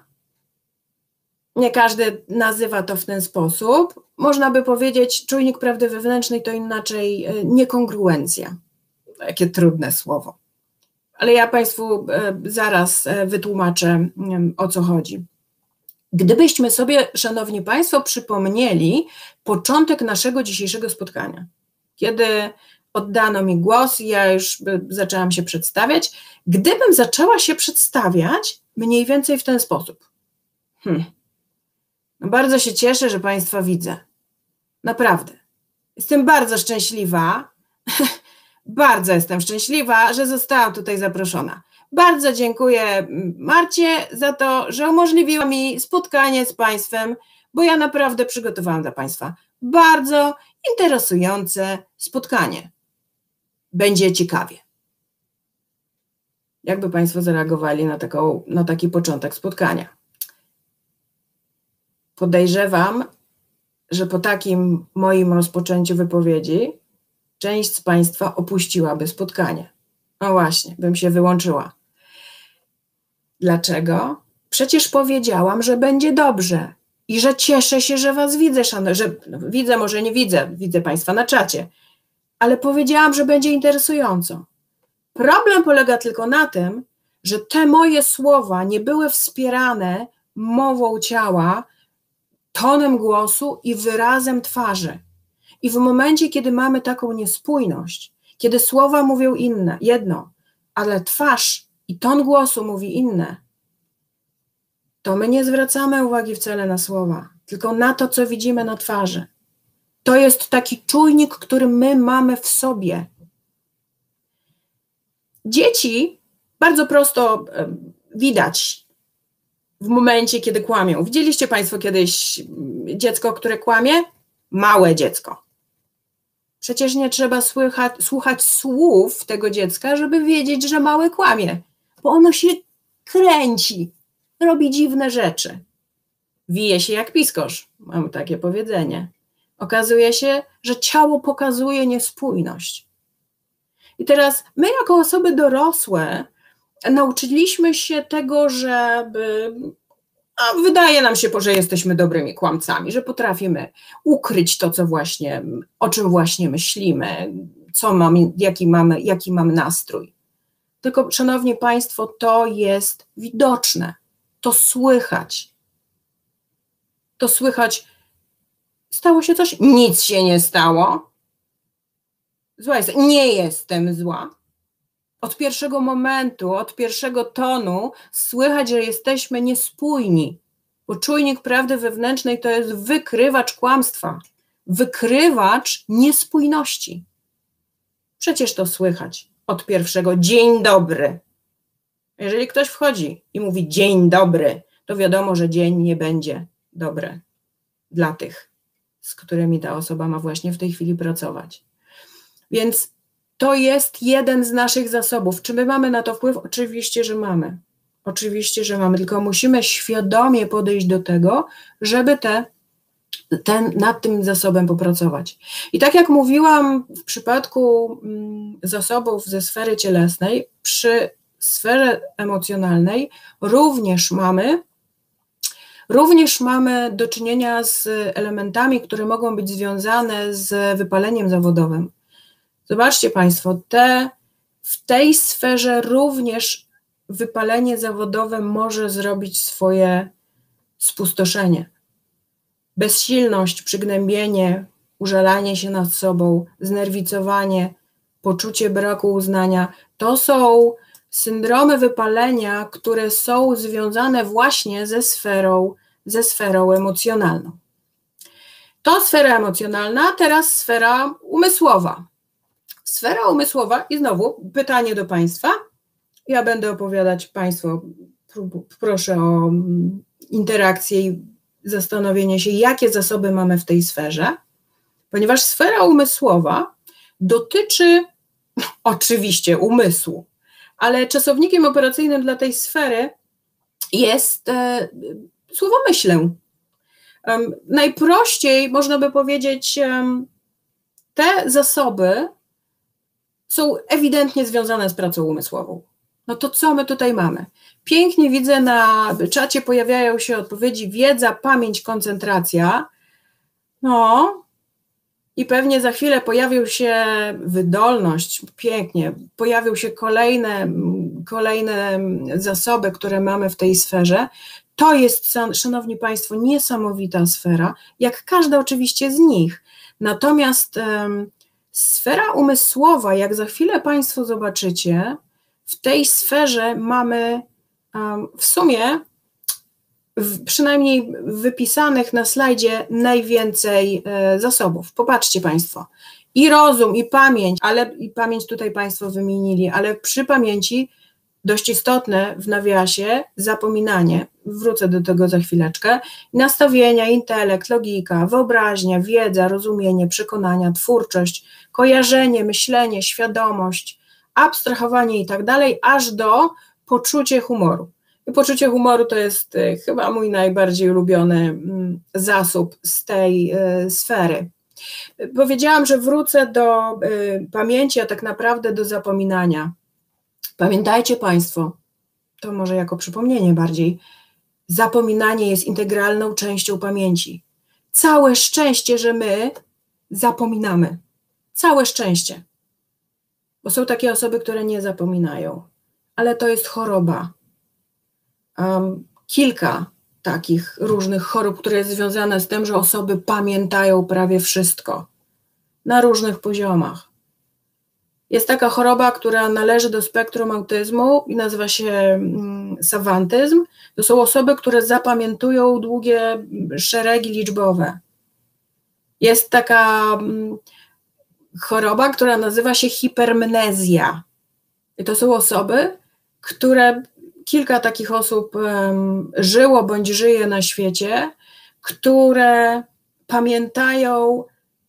Nie każdy nazywa to w ten sposób. Można by powiedzieć, czujnik prawdy wewnętrznej to inaczej niekongruencja. Jakie trudne słowo. Ale ja Państwu zaraz wytłumaczę, o co chodzi. Gdybyśmy sobie, szanowni Państwo, przypomnieli początek naszego dzisiejszego spotkania, kiedy oddano mi głos i ja już zaczęłam się przedstawiać, gdybym zaczęła się przedstawiać mniej więcej w ten sposób. Hmm. No bardzo się cieszę, że Państwa widzę. Naprawdę. Jestem bardzo szczęśliwa, Bardzo jestem szczęśliwa, że zostałam tutaj zaproszona. Bardzo dziękuję Marcie za to, że umożliwiła mi spotkanie z Państwem, bo ja naprawdę przygotowałam dla Państwa bardzo interesujące spotkanie. Będzie ciekawie. Jakby Państwo zareagowali na, taką, na taki początek spotkania? Podejrzewam, że po takim moim rozpoczęciu wypowiedzi część z Państwa opuściłaby spotkanie. No właśnie, bym się wyłączyła. Dlaczego? Przecież powiedziałam, że będzie dobrze i że cieszę się, że Was widzę, szanowni, że no, widzę, może nie widzę, widzę Państwa na czacie, ale powiedziałam, że będzie interesująco. Problem polega tylko na tym, że te moje słowa nie były wspierane mową ciała, tonem głosu i wyrazem twarzy. I w momencie, kiedy mamy taką niespójność, kiedy słowa mówią inne, jedno, ale twarz i ton głosu mówi inne, to my nie zwracamy uwagi wcale na słowa, tylko na to, co widzimy na twarzy. To jest taki czujnik, który my mamy w sobie. Dzieci bardzo prosto widać w momencie, kiedy kłamią. Widzieliście Państwo kiedyś dziecko, które kłamie? Małe dziecko. Przecież nie trzeba słychać, słuchać słów tego dziecka, żeby wiedzieć, że małe kłamie, bo ono się kręci, robi dziwne rzeczy. Wije się jak piskosz, mam takie powiedzenie. Okazuje się, że ciało pokazuje niespójność. I teraz my jako osoby dorosłe nauczyliśmy się tego, żeby, a wydaje nam się, że jesteśmy dobrymi kłamcami, że potrafimy ukryć to, co właśnie, o czym właśnie myślimy, co mamy, jaki mamy, jaki mamy nastrój. Tylko, szanowni Państwo, to jest widoczne, to słychać. To słychać, stało się coś? Nic się nie stało. Zła jest, nie jestem zła. Od pierwszego momentu, od pierwszego tonu słychać, że jesteśmy niespójni, bo czujnik prawdy wewnętrznej to jest wykrywacz kłamstwa, wykrywacz niespójności. Przecież to słychać od pierwszego dzień dobry. Jeżeli ktoś wchodzi i mówi dzień dobry, to wiadomo, że dzień nie będzie dobry dla tych, z którymi ta osoba ma właśnie w tej chwili pracować. Więc to jest jeden z naszych zasobów. Czy my mamy na to wpływ? Oczywiście, że mamy. Oczywiście, że mamy, tylko musimy świadomie podejść do tego, żeby te, ten, nad tym zasobem popracować. I tak jak mówiłam w przypadku mm, zasobów ze sfery cielesnej, przy sferze emocjonalnej również mamy, również mamy do czynienia z elementami, które mogą być związane z wypaleniem zawodowym. Zobaczcie Państwo, te, w tej sferze również wypalenie zawodowe może zrobić swoje spustoszenie. Bezsilność, przygnębienie, użalanie się nad sobą, znerwicowanie, poczucie braku uznania, to są syndromy wypalenia, które są związane właśnie ze sferą, ze sferą emocjonalną. To sfera emocjonalna, teraz sfera umysłowa. Sfera umysłowa i znowu pytanie do Państwa. Ja będę opowiadać Państwu, proszę o interakcję i zastanowienie się, jakie zasoby mamy w tej sferze, ponieważ sfera umysłowa dotyczy oczywiście umysłu, ale czasownikiem operacyjnym dla tej sfery jest e, słowo myślę. Um, najprościej można by powiedzieć, um, te zasoby są ewidentnie związane z pracą umysłową. No to co my tutaj mamy? Pięknie widzę, na czacie pojawiają się odpowiedzi wiedza, pamięć, koncentracja. No i pewnie za chwilę pojawią się wydolność, pięknie, pojawią się kolejne, kolejne zasoby, które mamy w tej sferze. To jest, szanowni Państwo, niesamowita sfera, jak każda oczywiście z nich. Natomiast um, sfera umysłowa, jak za chwilę Państwo zobaczycie, w tej sferze mamy um, w sumie, w, przynajmniej wypisanych na slajdzie, najwięcej e, zasobów. Popatrzcie Państwo, i rozum, i pamięć, ale i pamięć tutaj Państwo wymienili, ale przy pamięci dość istotne w nawiasie zapominanie, wrócę do tego za chwileczkę, nastawienia, intelekt, logika, wyobraźnia, wiedza, rozumienie, przekonania, twórczość, kojarzenie, myślenie, świadomość, abstrahowanie i tak dalej, aż do poczucie humoru. I poczucie humoru to jest y, chyba mój najbardziej ulubiony y, zasób z tej y, sfery. Powiedziałam, że wrócę do y, pamięci, a tak naprawdę do zapominania. Pamiętajcie Państwo, to może jako przypomnienie bardziej, zapominanie jest integralną częścią pamięci. Całe szczęście, że my zapominamy. Całe szczęście. Bo są takie osoby, które nie zapominają, ale to jest choroba. Um, kilka takich różnych chorób, które jest związane z tym, że osoby pamiętają prawie wszystko na różnych poziomach. Jest taka choroba, która należy do spektrum autyzmu i nazywa się mm, savantyzm. To są osoby, które zapamiętują długie szeregi liczbowe. Jest taka mm, choroba, która nazywa się hipermnezja. I to są osoby, które, kilka takich osób um, żyło bądź żyje na świecie, które pamiętają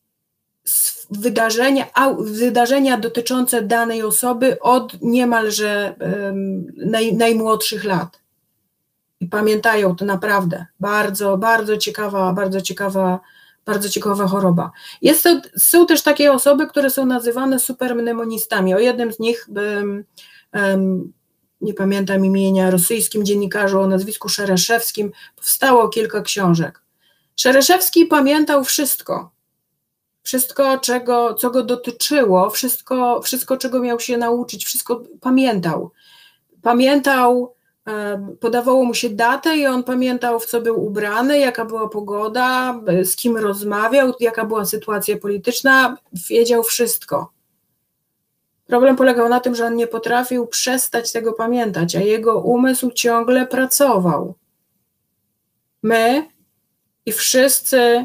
wydarzenia, wydarzenia dotyczące danej osoby od niemalże um, naj, najmłodszych lat. I pamiętają to naprawdę. Bardzo, bardzo ciekawa, bardzo ciekawa, bardzo ciekawa choroba. Jest to, są też takie osoby, które są nazywane supermnemonistami. O jednym z nich, um, um, nie pamiętam imienia, rosyjskim dziennikarzu o nazwisku Szereszewskim, powstało kilka książek. Szereszewski pamiętał wszystko. Wszystko, czego, co go dotyczyło, wszystko, wszystko, czego miał się nauczyć, wszystko pamiętał. Pamiętał, podawało mu się datę i on pamiętał, w co był ubrany, jaka była pogoda, z kim rozmawiał, jaka była sytuacja polityczna, wiedział wszystko. Problem polegał na tym, że on nie potrafił przestać tego pamiętać, a jego umysł ciągle pracował. My i wszyscy,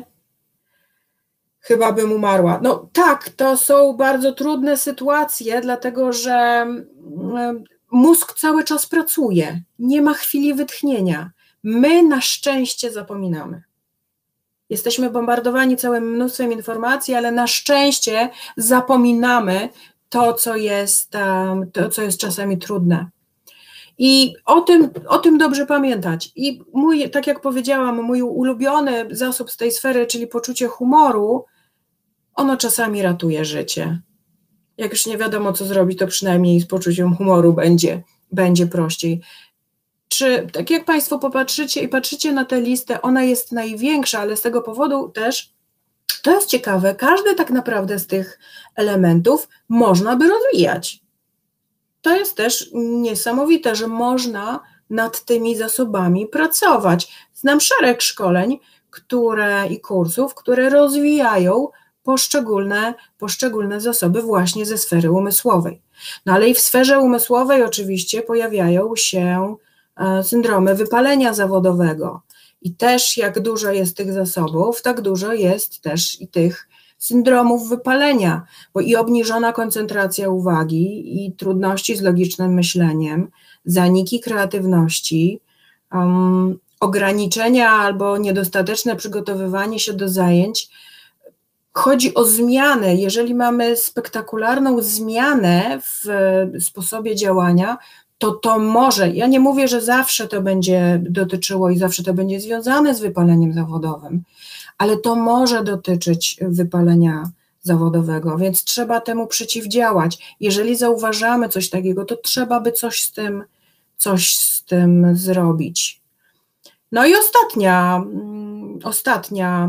chyba bym umarła. No tak, to są bardzo trudne sytuacje, dlatego że mózg cały czas pracuje, nie ma chwili wytchnienia. My na szczęście zapominamy. Jesteśmy bombardowani całym mnóstwem informacji, ale na szczęście zapominamy to, co jest, to, co jest czasami trudne. I o tym, o tym dobrze pamiętać. I mój, tak jak powiedziałam, mój ulubiony zasób z tej sfery, czyli poczucie humoru, ono czasami ratuje życie. Jak już nie wiadomo, co zrobić, to przynajmniej z poczuciem humoru będzie, będzie prościej. Czy, tak jak Państwo popatrzycie i patrzycie na tę listę, ona jest największa, ale z tego powodu też, to jest ciekawe, każdy tak naprawdę z tych elementów można by rozwijać. To jest też niesamowite, że można nad tymi zasobami pracować. Znam szereg szkoleń które, i kursów, które rozwijają poszczególne, poszczególne zasoby właśnie ze sfery umysłowej. No ale i w sferze umysłowej oczywiście pojawiają się e, syndromy wypalenia zawodowego. I też jak dużo jest tych zasobów, tak dużo jest też i tych syndromów wypalenia, bo i obniżona koncentracja uwagi, i trudności z logicznym myśleniem, zaniki kreatywności, um, ograniczenia albo niedostateczne przygotowywanie się do zajęć. Chodzi o zmianę. Jeżeli mamy spektakularną zmianę w sposobie działania, to to może, ja nie mówię, że zawsze to będzie dotyczyło i zawsze to będzie związane z wypaleniem zawodowym, ale to może dotyczyć wypalenia zawodowego, więc trzeba temu przeciwdziałać. Jeżeli zauważamy coś takiego, to trzeba by coś z tym, coś z tym zrobić. No i ostatnia, ostatnia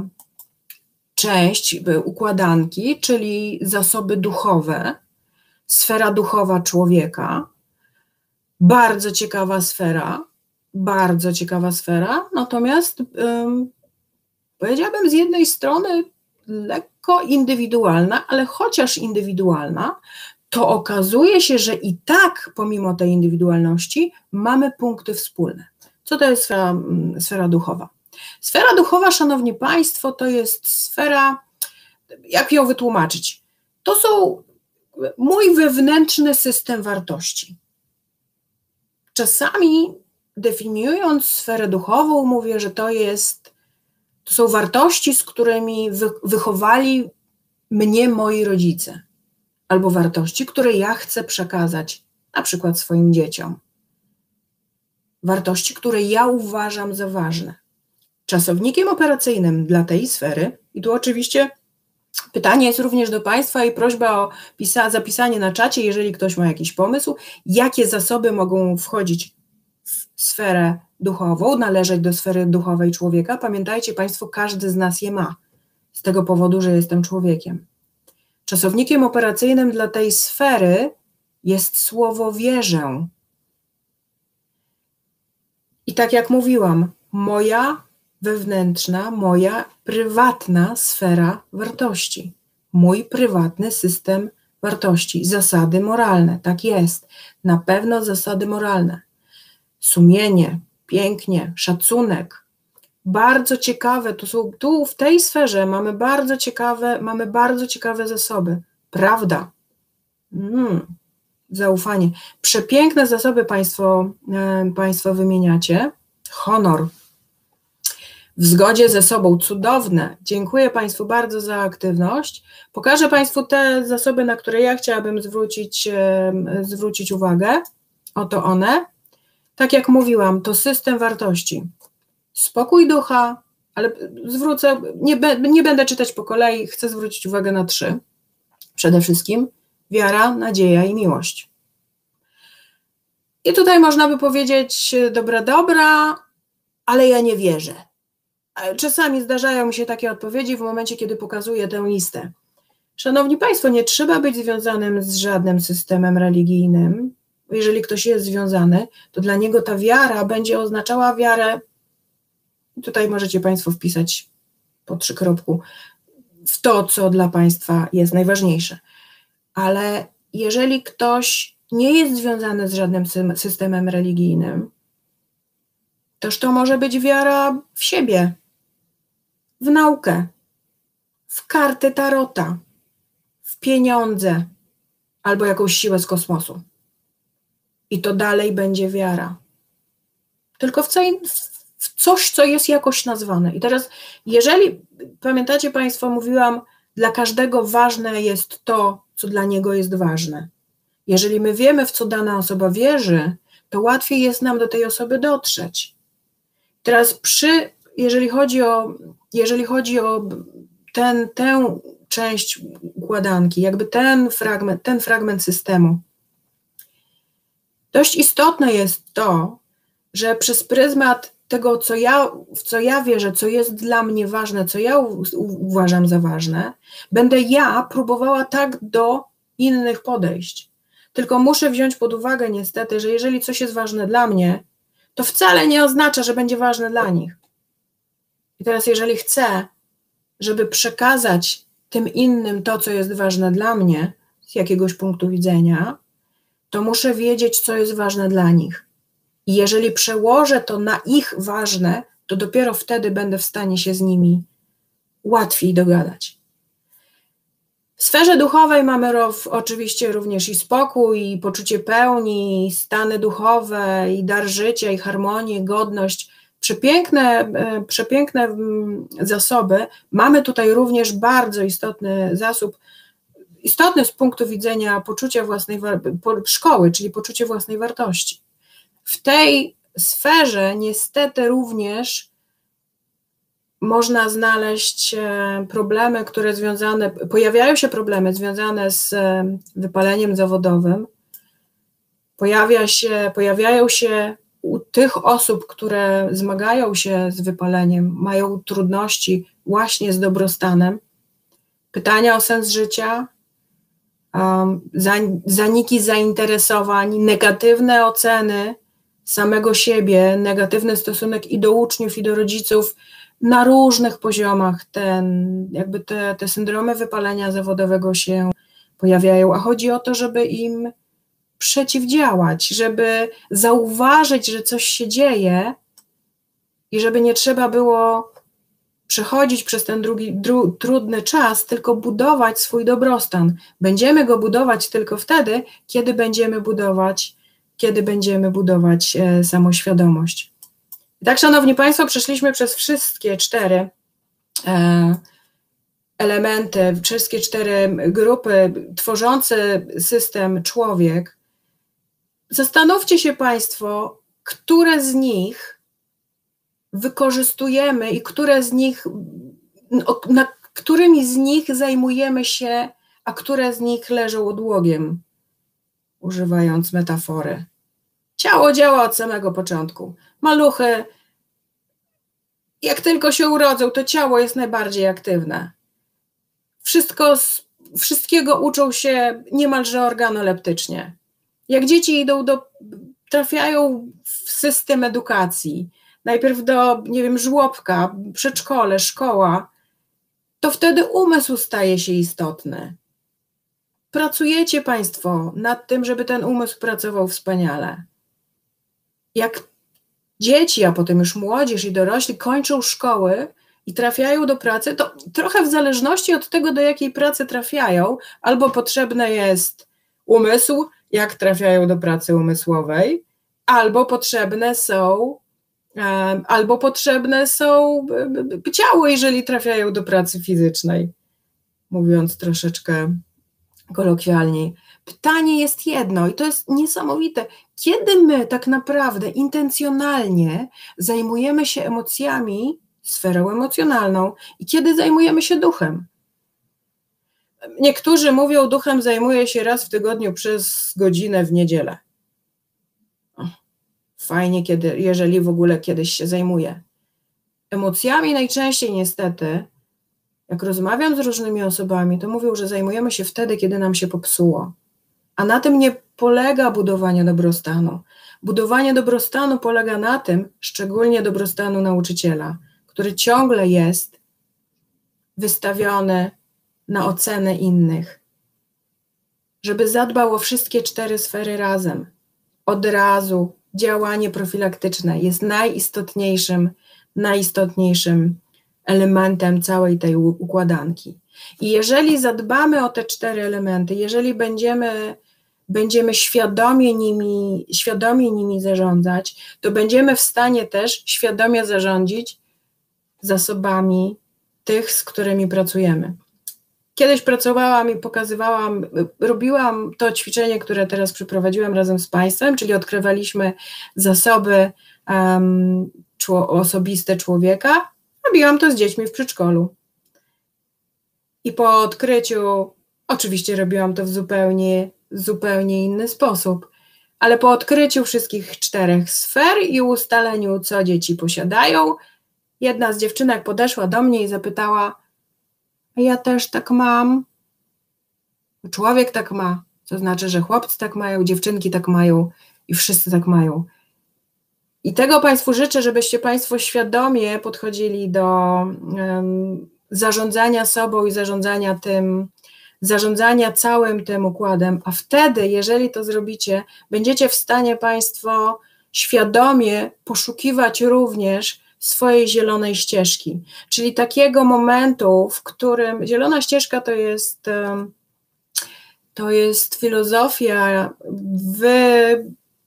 część układanki, czyli zasoby duchowe, sfera duchowa człowieka. Bardzo ciekawa sfera, bardzo ciekawa sfera, natomiast um, powiedziałabym z jednej strony lekko indywidualna, ale chociaż indywidualna, to okazuje się, że i tak pomimo tej indywidualności mamy punkty wspólne. Co to jest sfera, sfera duchowa? Sfera duchowa, szanowni Państwo, to jest sfera, jak ją wytłumaczyć? To są mój wewnętrzny system wartości. Czasami definiując sferę duchową, mówię, że to jest, to są wartości, z którymi wy, wychowali mnie moi rodzice, albo wartości, które ja chcę przekazać na przykład swoim dzieciom. Wartości, które ja uważam za ważne. Czasownikiem operacyjnym dla tej sfery, i tu oczywiście pytanie jest również do Państwa i prośba o pisa- zapisanie na czacie, jeżeli ktoś ma jakiś pomysł, jakie zasoby mogą wchodzić w sferę duchową, należeć do sfery duchowej człowieka. Pamiętajcie Państwo, każdy z nas je ma, z tego powodu, że jestem człowiekiem. Czasownikiem operacyjnym dla tej sfery jest słowo wierzę. I tak jak mówiłam, moja wewnętrzna, moja prywatna sfera wartości, mój prywatny system wartości, zasady moralne, tak jest, na pewno zasady moralne, sumienie, pięknie, szacunek, bardzo ciekawe, tu, są, tu w tej sferze mamy bardzo ciekawe, mamy bardzo ciekawe zasoby, prawda, mm, zaufanie, przepiękne zasoby Państwo, e, państwo wymieniacie, honor, w zgodzie ze sobą, cudowne, dziękuję Państwu bardzo za aktywność, pokażę Państwu te zasoby, na które ja chciałabym zwrócić, e, zwrócić uwagę, oto one, tak jak mówiłam, to system wartości, spokój ducha, ale zwrócę, nie, be, nie będę czytać po kolei, chcę zwrócić uwagę na trzy, przede wszystkim wiara, nadzieja i miłość. I tutaj można by powiedzieć, dobra, dobra, ale ja nie wierzę. Czasami zdarzają mi się takie odpowiedzi w momencie, kiedy pokazuję tę listę. Szanowni Państwo, nie trzeba być związanym z żadnym systemem religijnym. Jeżeli ktoś jest związany, to dla niego ta wiara będzie oznaczała wiarę, tutaj możecie Państwo wpisać po trzykropku, w to, co dla Państwa jest najważniejsze. Ale jeżeli ktoś nie jest związany z żadnym systemem religijnym, toż to może być wiara w siebie, w naukę, w karty tarota, w pieniądze albo jakąś siłę z kosmosu. I to dalej będzie wiara. Tylko w, co, w coś, co jest jakoś nazwane. I teraz, jeżeli, pamiętacie Państwo, mówiłam, dla każdego ważne jest to, co dla niego jest ważne. Jeżeli my wiemy, w co dana osoba wierzy, to łatwiej jest nam do tej osoby dotrzeć. Teraz przy, jeżeli chodzi o, jeżeli chodzi o ten, tę część układanki, jakby ten fragment, ten fragment systemu, dość istotne jest to, że przez pryzmat tego, co ja, w co ja wierzę, co jest dla mnie ważne, co ja u, u, uważam za ważne, będę ja próbowała tak do innych podejść. Tylko muszę wziąć pod uwagę niestety, że jeżeli coś jest ważne dla mnie, to wcale nie oznacza, że będzie ważne dla nich. I teraz jeżeli chcę, żeby przekazać tym innym to, co jest ważne dla mnie, z jakiegoś punktu widzenia, to muszę wiedzieć, co jest ważne dla nich. I jeżeli przełożę to na ich ważne, to dopiero wtedy będę w stanie się z nimi łatwiej dogadać. W sferze duchowej mamy oczywiście również i spokój, i poczucie pełni, i stany duchowe, i dar życia, i harmonię, godność. Przepiękne, przepiękne zasoby. Mamy tutaj również bardzo istotny zasób, istotny z punktu widzenia poczucia własnej szkoły, czyli poczucie własnej wartości. W tej sferze niestety również można znaleźć problemy, które związane, pojawiają się problemy związane z wypaleniem zawodowym, pojawia się, pojawiają się u tych osób, które zmagają się z wypaleniem, mają trudności właśnie z dobrostanem, pytania o sens życia, um, zaniki zainteresowań, negatywne oceny samego siebie, negatywny stosunek i do uczniów, i do rodziców, na różnych poziomach ten, jakby te, te syndromy wypalenia zawodowego się pojawiają, a chodzi o to, żeby im przeciwdziałać, żeby zauważyć, że coś się dzieje i żeby nie trzeba było przechodzić przez ten drugi, dru, trudny czas, tylko budować swój dobrostan. Będziemy go budować tylko wtedy, kiedy będziemy budować, kiedy będziemy budować e, samoświadomość. I tak, szanowni Państwo, przeszliśmy przez wszystkie cztery e, elementy, wszystkie cztery grupy tworzące system człowiek. Zastanówcie się Państwo, które z nich wykorzystujemy i które z nich, na którymi z nich zajmujemy się, a które z nich leżą odłogiem, używając metafory. Ciało działa od samego początku. Maluchy, jak tylko się urodzą, to ciało jest najbardziej aktywne. Wszystko wszystkiego uczą się niemalże organoleptycznie. Jak dzieci idą do, trafiają w system edukacji, najpierw do, nie wiem, żłobka, przedszkole, szkoła, to wtedy umysł staje się istotny. Pracujecie Państwo nad tym, żeby ten umysł pracował wspaniale. Jak dzieci, a potem już młodzież i dorośli kończą szkoły i trafiają do pracy, to trochę w zależności od tego, do jakiej pracy trafiają, albo potrzebny jest umysł, jak trafiają do pracy umysłowej, albo potrzebne są, albo potrzebne są ciało, jeżeli trafiają do pracy fizycznej, mówiąc troszeczkę kolokwialniej. Pytanie jest jedno i to jest niesamowite. Kiedy my tak naprawdę intencjonalnie zajmujemy się emocjami, sferą emocjonalną i kiedy zajmujemy się duchem? Niektórzy mówią, duchem zajmuję się raz w tygodniu przez godzinę w niedzielę. Fajnie, kiedy, jeżeli w ogóle kiedyś się zajmuję. Emocjami najczęściej niestety, jak rozmawiam z różnymi osobami, to mówią, że zajmujemy się wtedy, kiedy nam się popsuło. A na tym nie polega budowanie dobrostanu. Budowanie dobrostanu polega na tym, szczególnie dobrostanu nauczyciela, który ciągle jest wystawiony na ocenę innych, żeby zadbał o wszystkie cztery sfery razem. Od razu działanie profilaktyczne jest najistotniejszym, najistotniejszym elementem całej tej układanki. I jeżeli zadbamy o te cztery elementy, jeżeli będziemy, będziemy świadomie nimi, świadomie nimi zarządzać, to będziemy w stanie też świadomie zarządzić zasobami tych, z którymi pracujemy. Kiedyś pracowałam i pokazywałam, robiłam to ćwiczenie, które teraz przeprowadziłam razem z Państwem, czyli odkrywaliśmy zasoby um, czło, osobiste człowieka. Robiłam to z dziećmi w przedszkolu. I po odkryciu, oczywiście robiłam to w zupełnie, zupełnie inny sposób, ale po odkryciu wszystkich czterech sfer i ustaleniu, co dzieci posiadają, jedna z dziewczynek podeszła do mnie i zapytała: ja też tak mam. Człowiek tak ma, to znaczy, że chłopcy tak mają, dziewczynki tak mają i wszyscy tak mają. I tego Państwu życzę, żebyście Państwo świadomie podchodzili do um, zarządzania sobą i zarządzania tym, zarządzania całym tym układem, a wtedy, jeżeli to zrobicie, będziecie w stanie Państwo świadomie poszukiwać również swojej zielonej ścieżki, czyli takiego momentu, w którym zielona ścieżka to jest, to jest filozofia wy,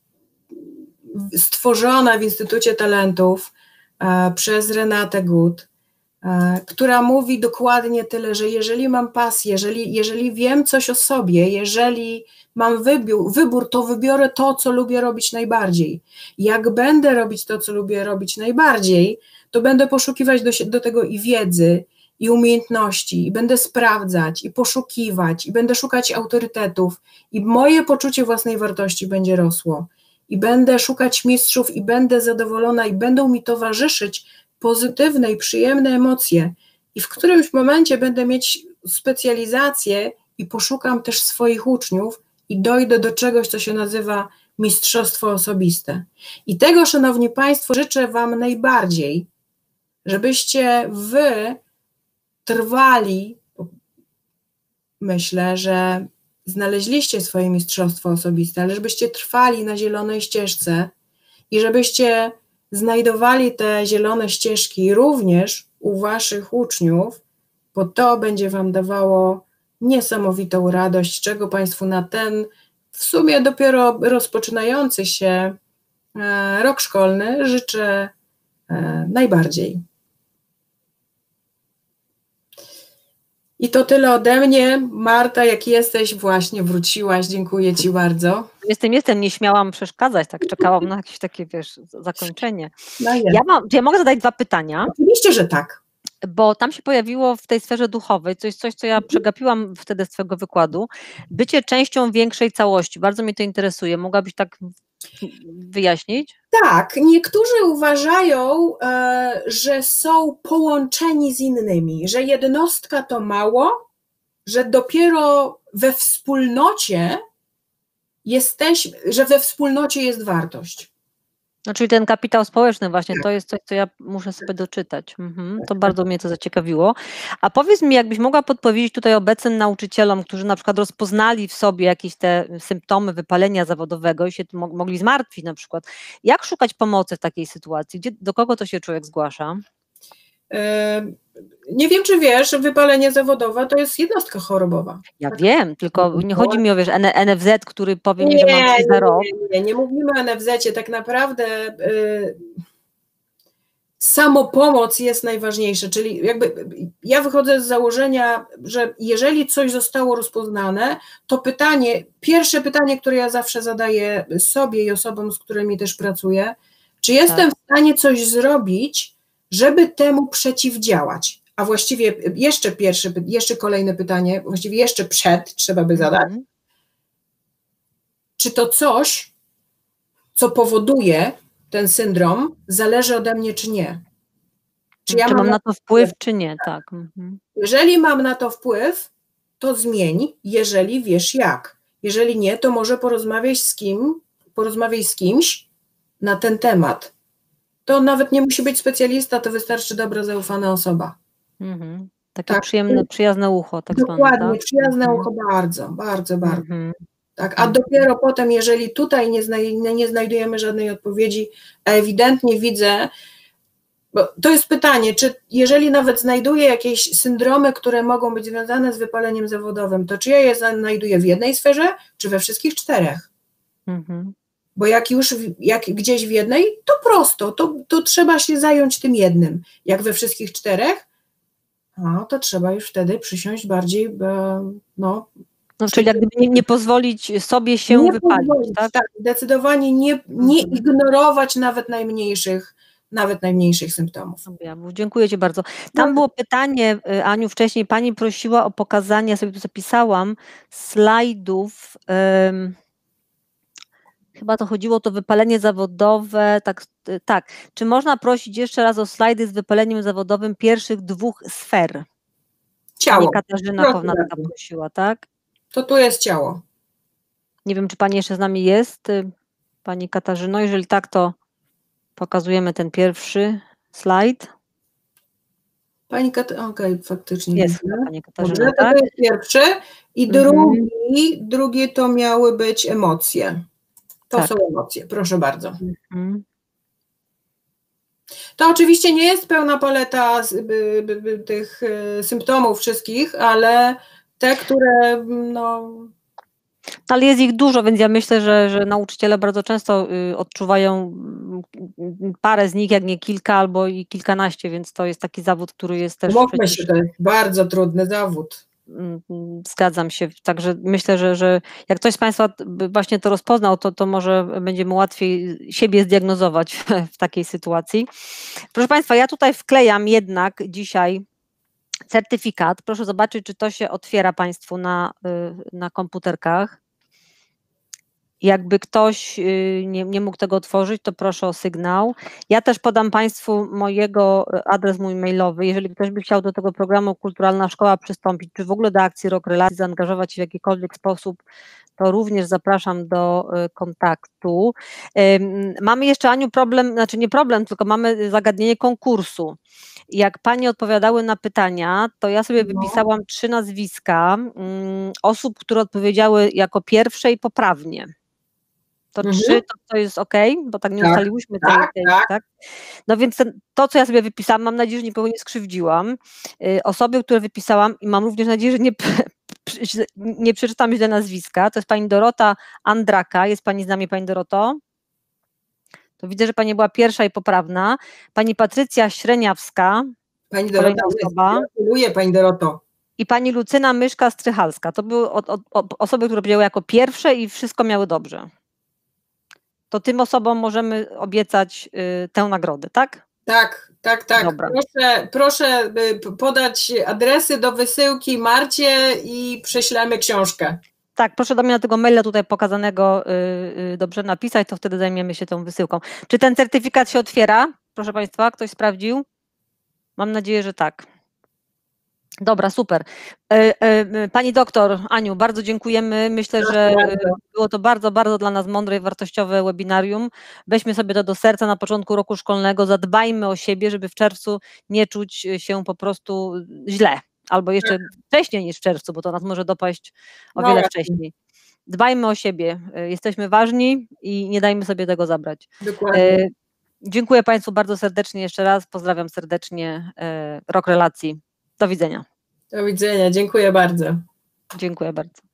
stworzona w Instytucie Talentów e, przez Renatę Good, e, która mówi dokładnie tyle, że jeżeli mam pasję, jeżeli, jeżeli wiem coś o sobie, jeżeli mam wybór, wybór, to wybiorę to, co lubię robić najbardziej. Jak będę robić to, co lubię robić najbardziej, to będę poszukiwać do, do tego i wiedzy, i umiejętności, i będę sprawdzać, i poszukiwać, i będę szukać autorytetów, i moje poczucie własnej wartości będzie rosło. I będę szukać mistrzów, i będę zadowolona, i będą mi towarzyszyć pozytywne i przyjemne emocje. I w którymś momencie będę mieć specjalizację i poszukam też swoich uczniów, i dojdę do czegoś, co się nazywa mistrzostwo osobiste. I tego, szanowni Państwo, życzę Wam najbardziej, żebyście Wy trwali, myślę, że znaleźliście swoje mistrzostwo osobiste, ale żebyście trwali na zielonej ścieżce i żebyście znajdowali te zielone ścieżki również u Waszych uczniów, bo to będzie Wam dawało niesamowitą radość, czego Państwu na ten w sumie dopiero rozpoczynający się rok szkolny życzę najbardziej. I to tyle ode mnie. Marta, jak jesteś, właśnie wróciłaś, dziękuję Ci bardzo. Jestem, jestem, nie śmiałam przeszkadzać, tak czekałam na jakieś takie, wiesz, zakończenie. No ja, mam, ja mogę zadać dwa pytania? Oczywiście, że tak. Bo tam się pojawiło w tej sferze duchowej coś, coś, co ja przegapiłam wtedy z Twojego wykładu, bycie częścią większej całości. Bardzo mnie to interesuje. Mogłabyś tak wyjaśnić? Tak, niektórzy uważają, że są połączeni z innymi, że jednostka to mało, że dopiero we wspólnocie jesteśmy, że we wspólnocie jest wartość. No, czyli ten kapitał społeczny właśnie, to jest coś, co ja muszę sobie doczytać. Mhm, to bardzo mnie to zaciekawiło. A powiedz mi, jakbyś mogła podpowiedzieć tutaj obecnym nauczycielom, którzy na przykład rozpoznali w sobie jakieś te symptomy wypalenia zawodowego i się mo mogli zmartwić na przykład, jak szukać pomocy w takiej sytuacji? Gdzie, do kogo to się człowiek zgłasza? Nie wiem, czy wiesz, wypalenie zawodowe to jest jednostka chorobowa. Ja wiem, tylko nie chodzi mi o, wiesz, N F Z, który powie mi, nie, że mam coś za rok. Nie, nie, nie mówimy o N F Z-cie, tak naprawdę y, samopomoc jest najważniejsza, czyli jakby ja wychodzę z założenia, że jeżeli coś zostało rozpoznane, to pytanie, pierwsze pytanie, które ja zawsze zadaję sobie i osobom, z którymi też pracuję, czy jestem tak. w stanie coś zrobić, żeby temu przeciwdziałać? A właściwie jeszcze pierwsze, jeszcze kolejne pytanie, właściwie jeszcze przed trzeba by zadać. Mm. Czy to coś, co powoduje ten syndrom, zależy ode mnie, czy nie? Czy, ja czy mam na to wpływ, czy nie? Tak. Mhm. Jeżeli mam na to wpływ, to zmień, jeżeli wiesz jak. Jeżeli nie, to może porozmawiaj z kim, porozmawiaj z kimś na ten temat. To nawet nie musi być specjalista, to wystarczy dobra, zaufana osoba. Mhm. Takie tak. przyjemne, przyjazne ucho, tak zwane. Dokładnie, tak? przyjazne mhm. ucho bardzo, bardzo, bardzo. Mhm. Tak, a dopiero potem, jeżeli tutaj nie, znaj nie znajdujemy żadnej odpowiedzi, a ewidentnie widzę, bo to jest pytanie, czy jeżeli nawet znajduję jakieś syndromy, które mogą być związane z wypaleniem zawodowym, to czy ja je znajduję w jednej sferze, czy we wszystkich czterech? Mhm. Bo jak już jak gdzieś w jednej, to prosto, to, to trzeba się zająć tym jednym. Jak we wszystkich czterech, no to trzeba już wtedy przysiąść bardziej, no, No, czyli jak gdyby nie, nie pozwolić sobie się nie wypalić, pozwolić, tak? tak? Zdecydowanie nie, nie mhm. ignorować nawet najmniejszych, nawet najmniejszych symptomów. Dziękuję Ci bardzo. Tam no. było pytanie, Aniu, wcześniej Pani prosiła o pokazanie, ja sobie tu zapisałam, slajdów, um, chyba to chodziło o to wypalenie zawodowe, tak, tak. Czy można prosić jeszcze raz o slajdy z wypaleniem zawodowym pierwszych dwóch sfer? Ciało. Pani Katarzyna Kownacka prosiła, tak? To tu jest ciało. Nie wiem, czy Pani jeszcze z nami jest, Pani Katarzyno. Jeżeli tak, to pokazujemy ten pierwszy slajd. Pani Katarzyna, okej, okay, faktycznie. Jest Pani Katarzyna, Dobrze, tak? To jest pierwszy. I drugi, mhm. drugie to miały być emocje. To tak. są emocje, proszę bardzo. Mhm. To oczywiście nie jest pełna paleta by, by, by, tych y, symptomów wszystkich, ale te, które no... Ale jest ich dużo, więc ja myślę, że, że nauczyciele bardzo często y, odczuwają parę z nich, jak nie kilka, albo i kilkanaście, więc to jest taki zawód, który jest też... Mówmy się, to jest bardzo trudny zawód. Zgadzam się, także myślę, że, że jak ktoś z Państwa właśnie to rozpoznał, to, to może będziemy łatwiej siebie zdiagnozować w, w takiej sytuacji. Proszę Państwa, ja tutaj wklejam jednak dzisiaj certyfikat. Proszę zobaczyć, czy to się otwiera Państwu na, na komputerkach. Jakby ktoś nie, nie mógł tego otworzyć, to proszę o sygnał. Ja też podam Państwu mojego adres mój mailowy. Jeżeli ktoś by chciał do tego programu Kulturalna Szkoła przystąpić, czy w ogóle do akcji Rok Relacji, zaangażować się w jakikolwiek sposób, to również zapraszam do kontaktu. Mamy jeszcze, Aniu, problem, znaczy nie problem, tylko mamy zagadnienie konkursu. Jak Pani odpowiadały na pytania, to ja sobie no. wypisałam trzy nazwiska um, osób, które odpowiedziały jako pierwsze i poprawnie. To mhm. trzy, to, to jest ok, bo tak nie tak, ustaliłyśmy tej, tak, tej tak. tak. No więc ten, to, co ja sobie wypisałam, mam nadzieję, że nikogo nie skrzywdziłam. Yy, osoby, które wypisałam i mam również nadzieję, że nie, nie przeczytam źle nazwiska, to jest pani Dorota Andraka. Jest Pani z nami, Pani Doroto? To widzę, że Pani była pierwsza i poprawna. Pani Patrycja Śreniawska. Pani Dorota, gratuluję Pani Doroto. I Pani Lucyna Myszka-Strychalska. To były od, od, od osoby, które powiedziały jako pierwsze i wszystko miały dobrze. To tym osobom możemy obiecać y, tę nagrodę, tak? Tak, tak, tak. Dobra. Proszę, proszę podać adresy do wysyłki Marcie i prześlemy książkę. Tak, proszę do mnie na tego maila tutaj pokazanego y, y, dobrze napisać, to wtedy zajmiemy się tą wysyłką. Czy ten certyfikat się otwiera? Proszę Państwa, ktoś sprawdził? Mam nadzieję, że tak. Dobra, super. Pani doktor Aniu, bardzo dziękujemy. Myślę, że było to bardzo, bardzo dla nas mądre i wartościowe webinarium. Weźmy sobie to do serca na początku roku szkolnego, zadbajmy o siebie, żeby w czerwcu nie czuć się po prostu źle, albo jeszcze wcześniej niż w czerwcu, bo to nas może dopaść o wiele wcześniej. Dbajmy o siebie, jesteśmy ważni i nie dajmy sobie tego zabrać. Dokładnie. Dziękuję Państwu bardzo serdecznie jeszcze raz, pozdrawiam serdecznie. Rok Relacji. Do widzenia. Do widzenia, dziękuję bardzo. Dziękuję bardzo.